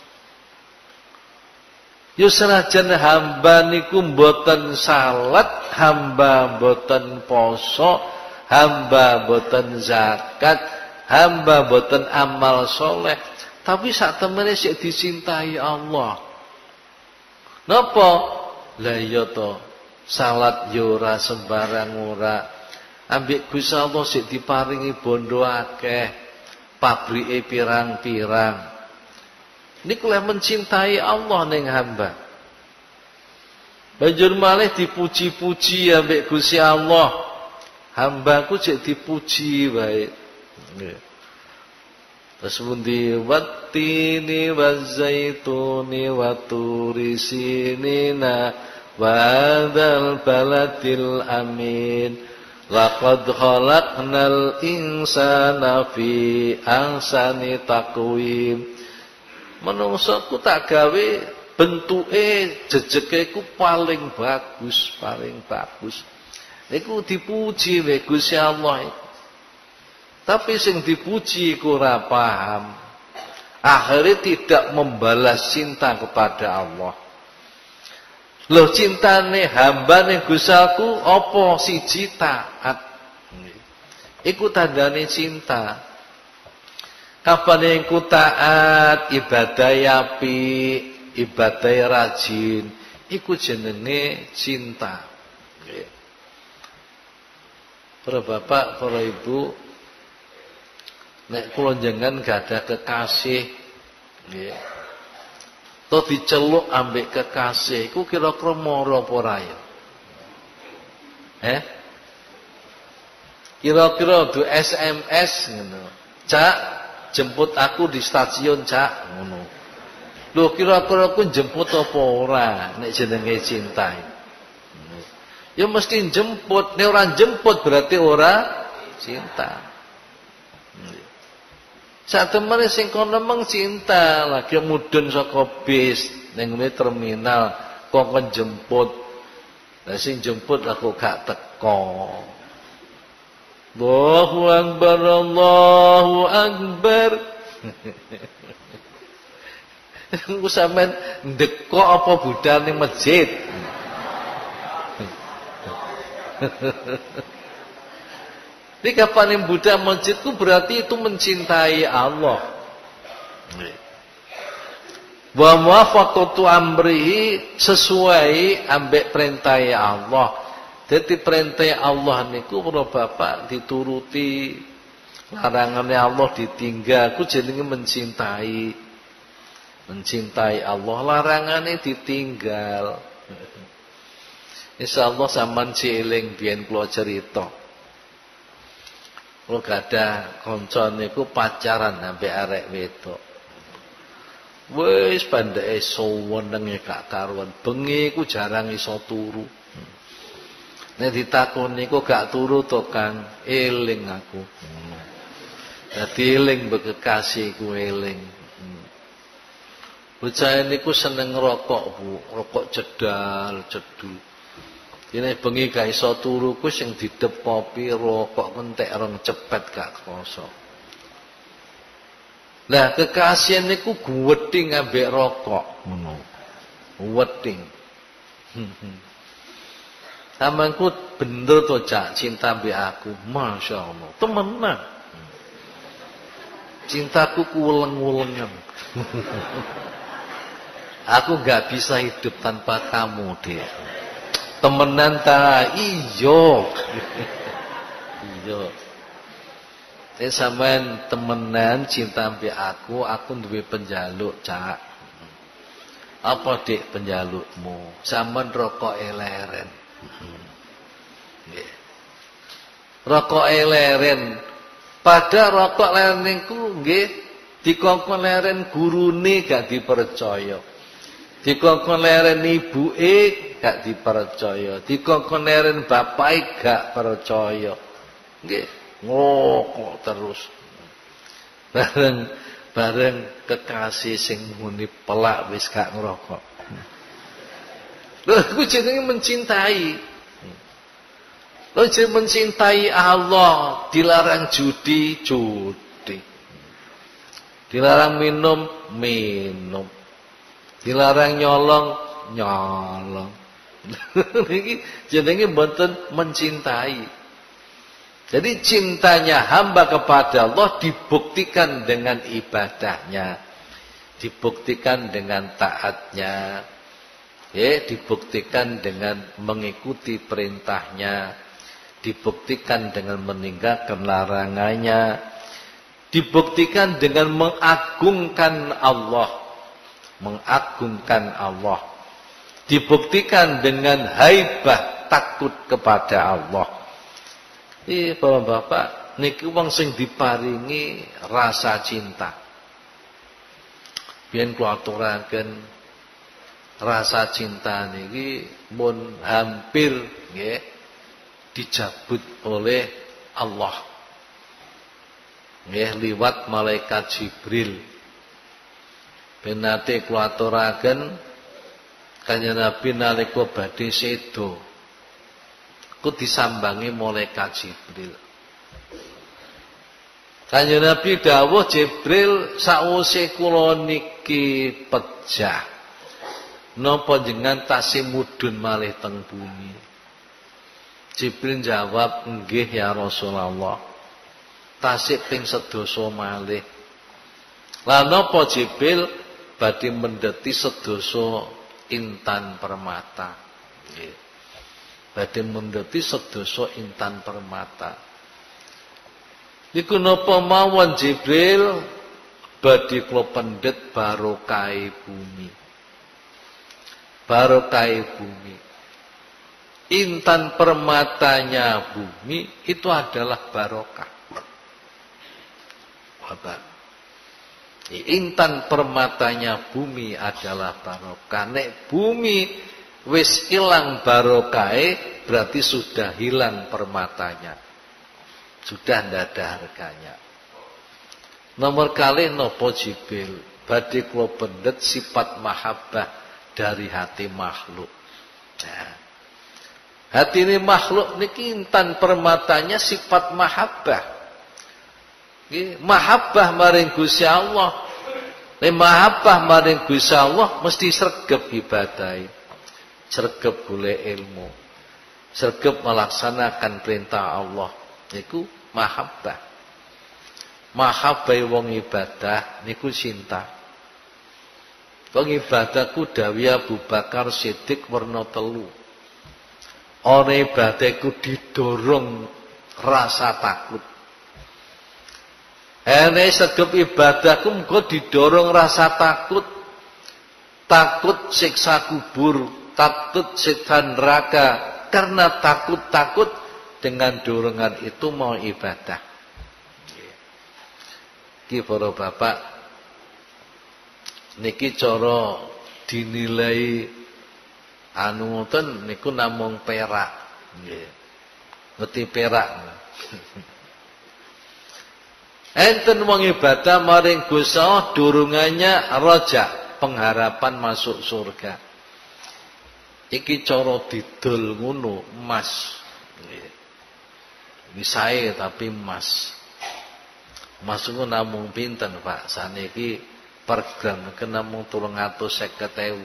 Yo senajan hamba niku mboten salat, hamba mboten poso, hamba mboten zakat, hamba mboten amal soleh, tapi sak temene sik dicintai Allah. Napa? Lah iya to, salat yo ora sembarang ora. Ambek Gusti Allah sik diparingi bondo akeh, pabrike pirang-pirang. Niku lek mencintai Allah ning hamba. Banjur malih dipuji-puji ambek Gusti Allah. Hambaku cek dipuji wae. Terus pundi wattini wazaituni waturi sinina wa hadzal baladil amin. Laqad khalaqnal insana fi ahsani taqwim. Menungsoku tak gawe bentuke jejeke ku paling bagus, paling bagus. Niku dipuji wae Gusti Allah. Tapi sing dipuji ku ora paham. Akhirnya tidak membalas cinta kepada Allah. Loh cintane hamba ning Gusti aku apa? Siji taat. Iku tandane cinta. Kapan iku taat, ibadah apik, ibadah rajin, iku jenenge cinta. Nggih. Para bapak, para ibu, nek kula jenengan gak ada kekasih, nggih. To diceluk ambek kekasih, iku kira-kira mara apa ora ya? Kira-kira du SMS ngono. Cak, jemput aku di stasiun, Cak, ngono. Lho kira-kira aku jemput apa ora nek jenenge cinta. Ya mesti jemput, nek ora jemput berarti ora cinta. Sak temene sing kono meng cinta, lagi mudhun saka bis ning terminal kok jemput. Lah sing jemput aku gak teko. Allahu Akbar, Allahu Akbar. Ku sampean ndekok apa budal ning masjid? Jadi kapan yang Buddha masjidku berarti itu mencintai Allah. Wa muwafaqatu amrihi sesuai ambek perintah Allah. Jadi perintah Allah niku para bapak dituruti, larangannya Allah ditinggal, ku jenenge mencintai. Mencintai Allah, larangannya ditinggal. Insyaallah sampean cieling biyen kula cerita. Kula gadah kanca niku pacaran ambek arek wedok. Wis pandeke suwenenge gak karuan, bengi ku jarang iso turu. Nek ditakoni kok gak turu to Kang, eling aku. Dadi eling bekekasihku eling. Bocah niku seneng ngerokok, Bu, rokok cedal, cedul. Dene bengi gak iso turu ku sing didepopi rokok entek rong cepet gak krasa. Lah kekasihan niku guweting ambek rokok ngono. Weting. Samangku bener to Cak cinta ambek aku, masyaallah. Temenan. Cintaku kuweleng-welengan. Aku gak bisa hidup tanpa kamu, Dek. Temenan ta iyo. Iyo. Nek sampean temenan cinta ambek aku duwe penjaluk, Cak. Apa Dik penjalukmu? Sampean rokok eleren. Nggih. Rokok eleren. Pada rokok leren niku nggih dikongkon leren gurune gak dipercaya. Dikongkon leren ibuke gak dipercaya, dikongkon leren bapake gak percaya. Nggih, ngokok terus. Bareng kekasih sing muni pelak wis gak ngrokok. Lho iku jenenge mencintai. Lho jenenge mencintai Allah, dilarang judi, judi. Dilarang minum, minum. Dilarang nyolong, nyolong. Iki jenenge mboten mencintai. Jadi cintanya hamba kepada Allah dibuktikan dengan ibadahnya, dibuktikan dengan taatnya, dibuktikan dengan mengikuti perintahnya, dibuktikan dengan meninggalkan larangannya, dibuktikan dengan mengagungkan Allah, mengagungkan Allah. Dibuktikan dengan haibah takut kepada Allah. Para bapak niki wong sing diparingi rasa cinta. Biyen kula aturaken rasa cinta niki mun hampir nggih dicabut oleh Allah. Nggih liwat malaikat Jibril. Ben nate kula aturaken Kanjeng Nabi nalika badhe sedo ku disambangi malaikat Jibril. Kanjeng Nabi dawuh Jibril sawise kula niki pejah napa jenengan tasih mudhun malih teng bumi. Jibril jawab, "Nggih ya Rasulullah." tasik ping sedasa malih. Lah napa Jibril badhe mendeti sedasa intan permata. Nggih. Badhe mendeti sedasa intan permata. Niku napa mawon Jibril badhe kula pendet barokah bumi. Barokah bumi. Intan permatanya bumi itu adalah barokah. Bapak. Intan permatanya bumi adalah barokah. Nek bumi wis ilang barokahe berarti sudah hilang permatanya. Sudah ndak ada harganya. Nomor kali nopo Jibril badhe kula pendet sifat mahabbah dari hati makhluk. Nah, hati ini makhluk niki intan permatanya sifat mahabbah. Mahabbah maring Gusti Allah. Nek mahabbah maring Gusti Allah mesti sregep ibadahi. Sregep golek ilmu. Sregep melaksanakan perintah Allah. Niku mahabbah. Mahabbah wong ibadah niku cinta. Wong ibadah ku dawuh Abu Bakar Siddiq werna 3. Ora ibadah ku didorong rasa takut. Ene segep ibadahku muga didorong rasa takut. Takut siksa kubur, takut siksa neraka. Karena takut-takut dengan dorongan itu mau ibadah. Iki para bapak niki cara dinilai anu ngoten niku namung perak. Nggih. Ngerti perak. Enten wong ibadah maring Gusti Allah durungannya raja, pengharapan masuk surga. Iki cara didol ngono emas. Misae tapi emas. Emas ku namung pinten, Pak? Saniki per gram ke namung 350.000.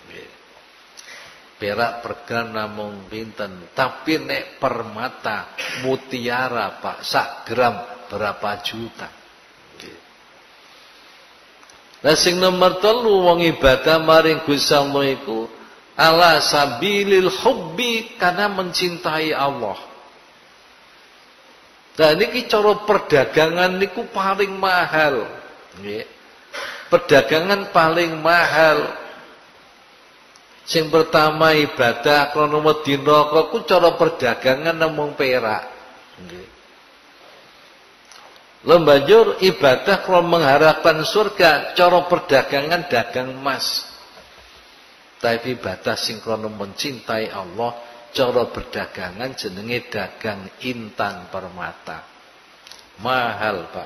Perak per gram namung pinten, tapi nek permata mutiara, Pak, sak gram berapa juta. Lah sing nomor 3 wong ibadah maring Gusti Allah iku ala sabilil hubbi karena mencintai Allah. Nah niki cara perdagangan niku paling mahal. Nggih. Perdagangan paling mahal. Sing pertama ibadah krana wedi neraka ku cara perdagangan namung perak. Nggih. Lembanjur ibadah kalau mengharapkan surga, cara perdagangan dagang emas. Tapi ibadah sinkrono mencintai Allah, cara perdagangan jenenge dagang intan permata. Mahal Pak.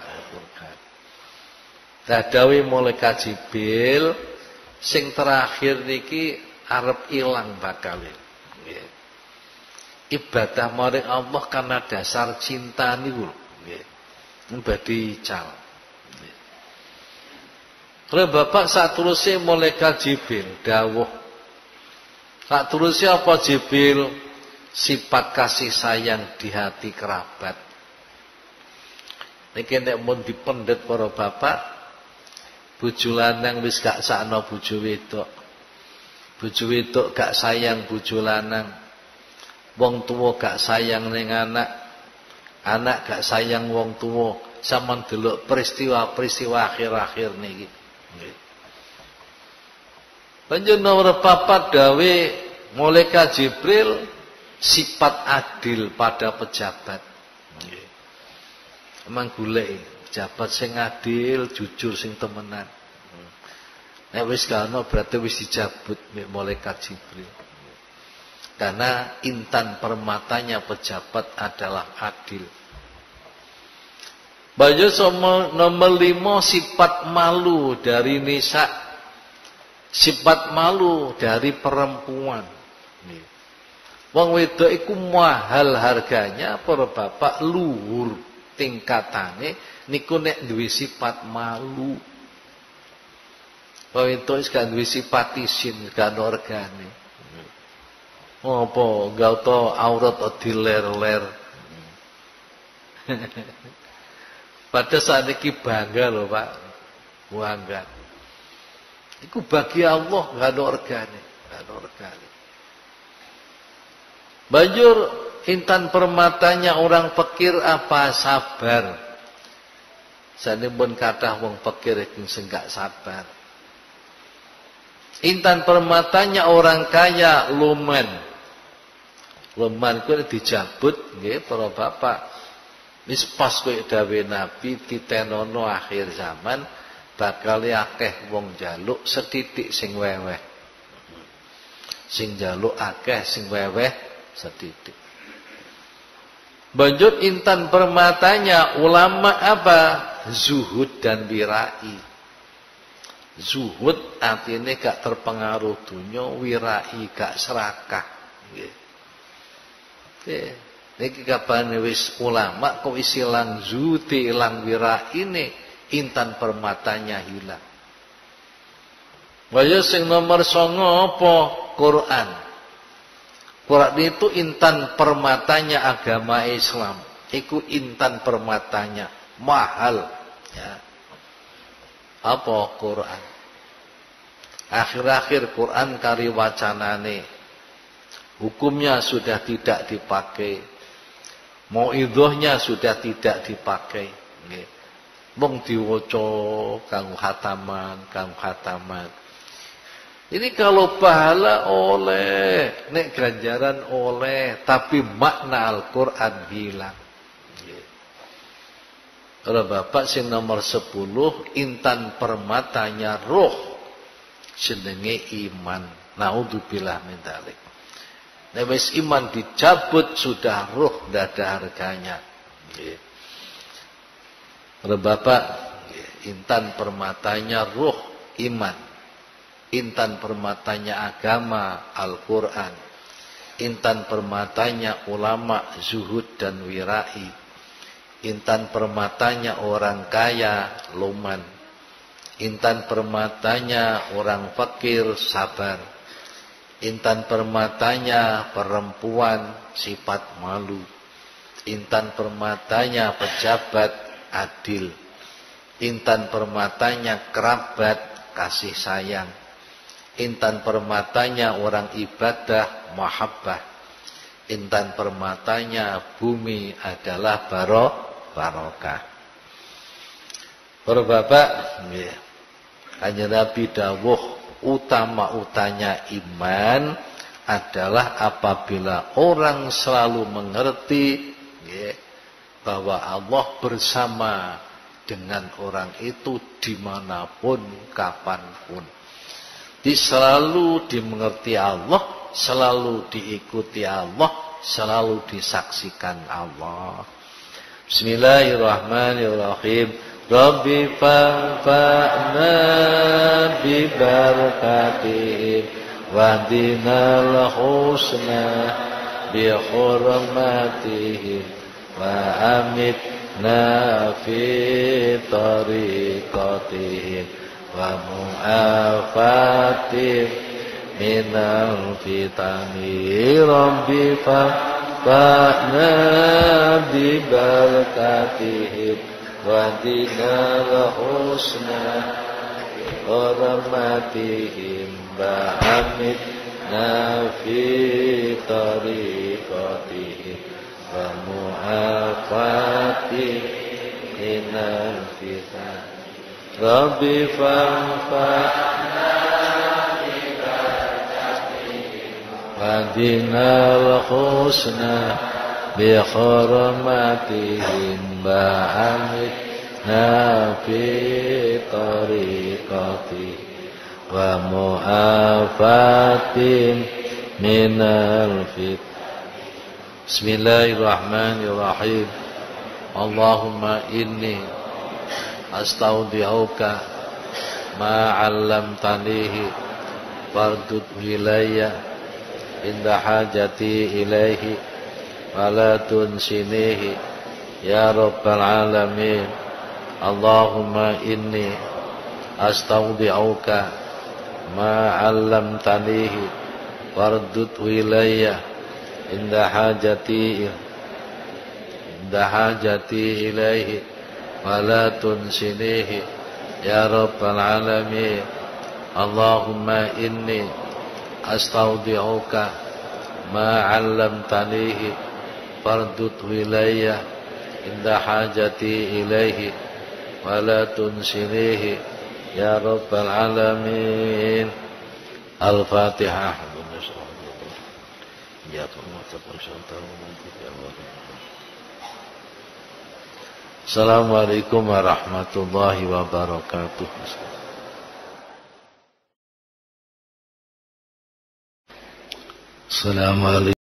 Dadawi malaikat Jibril sing terakhir niki arep ilang bakal. Ibadah maring Allah karena dasar cinta niku. Badhe cal. Terus Bapak saterusé malaikat Jibril dawuh. Saterusé apa Jibril? Sifat kasih sayang di hati kerabat. Niki nek mun dipendet para bapak, bojo lanang wis gak sakno bojo wedok. Bojo wedok gak sayang bojo lanang. Wong tuwa gak sayang ning anak. Anak gak sayang wong tua, sampean delok peristiwa-peristiwa akhir-akhir niki. Nggih. Banjur nomor 4 dawe malaikat Jibril sifat adil pada pejabat. Nggih. Emang golek pejabat sing adil, jujur sing temenan. Nek wis gak ono berarti wis dijabut mek malaikat Jibril. Karena intan permatanya pejabat adalah adil. Baju nomor 5 sifat malu dari nisa. Sifat malu dari perempuan. Wong wedok iku mahal harganya, para bapak luhur tingkatane niku nek duwe sifat malu. Wong wedok wis gak duwe sifat isin, gak organe. Apa gak tau aurat diler-ler. Pada saat ini bangga loh Pak. Bangga. Iku bagi Allah nggak ada organik. Nggak ada organik. Banjur intan permatanya orang pikir apa sabar. Sane pun kathah wong pikir sing gak sabar. Intan permatanya orang kaya lumen. Lumen kuwi dijabut nggih para bapak. Wis pas kowe dawuh Nabi titenono akhir zaman bakal akeh wong njaluk setitik sing weweh. Sing njaluk akeh sing weweh setitik. Banjur intan permatanya ulama apa? Zuhud dan wirai. Zuhud artinya gak terpengaruh dunia, wirai gak serakah. Niki kapan wis ulama kok wis ilang zuhud, ilang wirai ini intan permatanya hilang. Waya sing nomor 9 apa? Quran. Quran itu intan permatanya agama Islam. Iku intan permatanya mahal ya. Apa Quran? Akhir-akhir Quran kari wacanane hukumnya sudah tidak dipakai, mauidhahnya sudah tidak dipakai nggih. Mung diwaca kanggo khataman. Ini kalau pahala oleh, nek ganjaran oleh, tapi makna Al-Quran hilang. Kalau bapak sing nomor 10 intan permatanya roh jenenge iman. Naudzubillah min dzalik. Nek wis iman dicabut sudah roh ndak ada harganya. Nggih. Kalau bapak intan permatanya roh iman. Intan permatanya agama Al-Quran. Intan permatanya ulama zuhud dan wirai. Intan permatanya orang kaya luman. Intan permatanya orang fakir sabar. Intan permatanya perempuan sifat malu. Intan permatanya pejabat adil. Intan permatanya kerabat kasih sayang. Intan permatanya orang ibadah mahabbah. Intan permatanya bumi adalah barokah. Para bapak, kanjeng Nabi dawuh utama-utanya iman adalah apabila orang selalu mengerti bahwa Allah bersama dengan orang itu dimanapun, kapanpun. Selalu dimengerti Allah, selalu diikuti Allah, selalu disaksikan Allah. Bismillahirrahmanirrahim. Rabbi fanfa'na bi barakatihim wahdinal husna bi hurmatihim wa amitna fi tariqatihim wa mu'afatihim minal fitani. Rabbi fanfa'na bi barakatihim wahdinal husna hurmatihim wa amitna fi tariqatihim wa mu'afatihim minal fitani. Rabbi fanfa'na bi barakatihim wahdinal husna bi hurmatihim wa amitna fi tariqatihim wa mu'afatihim minal fitnah. Bismillahirrahmanirrahim. Allahumma inni astaudi'uka ma 'allamtanihi fardud ilayya inda hajati ilaihi wala tunsinihi ya rabbal alamin. Allahumma inni astaudi'uka ma 'allamtanihi fardud ilayya inda hajati ilaihi ولا تنسنيه يا رب العالمين. اللهم إني أستودعك ما علمتنيه فاردده إلي عند حاجتي إليه ولا تنسنيه يا رب العالمين. الفاتحة. Assalamualaikum warahmatullahi wabarakatuh. Assalamualaikum.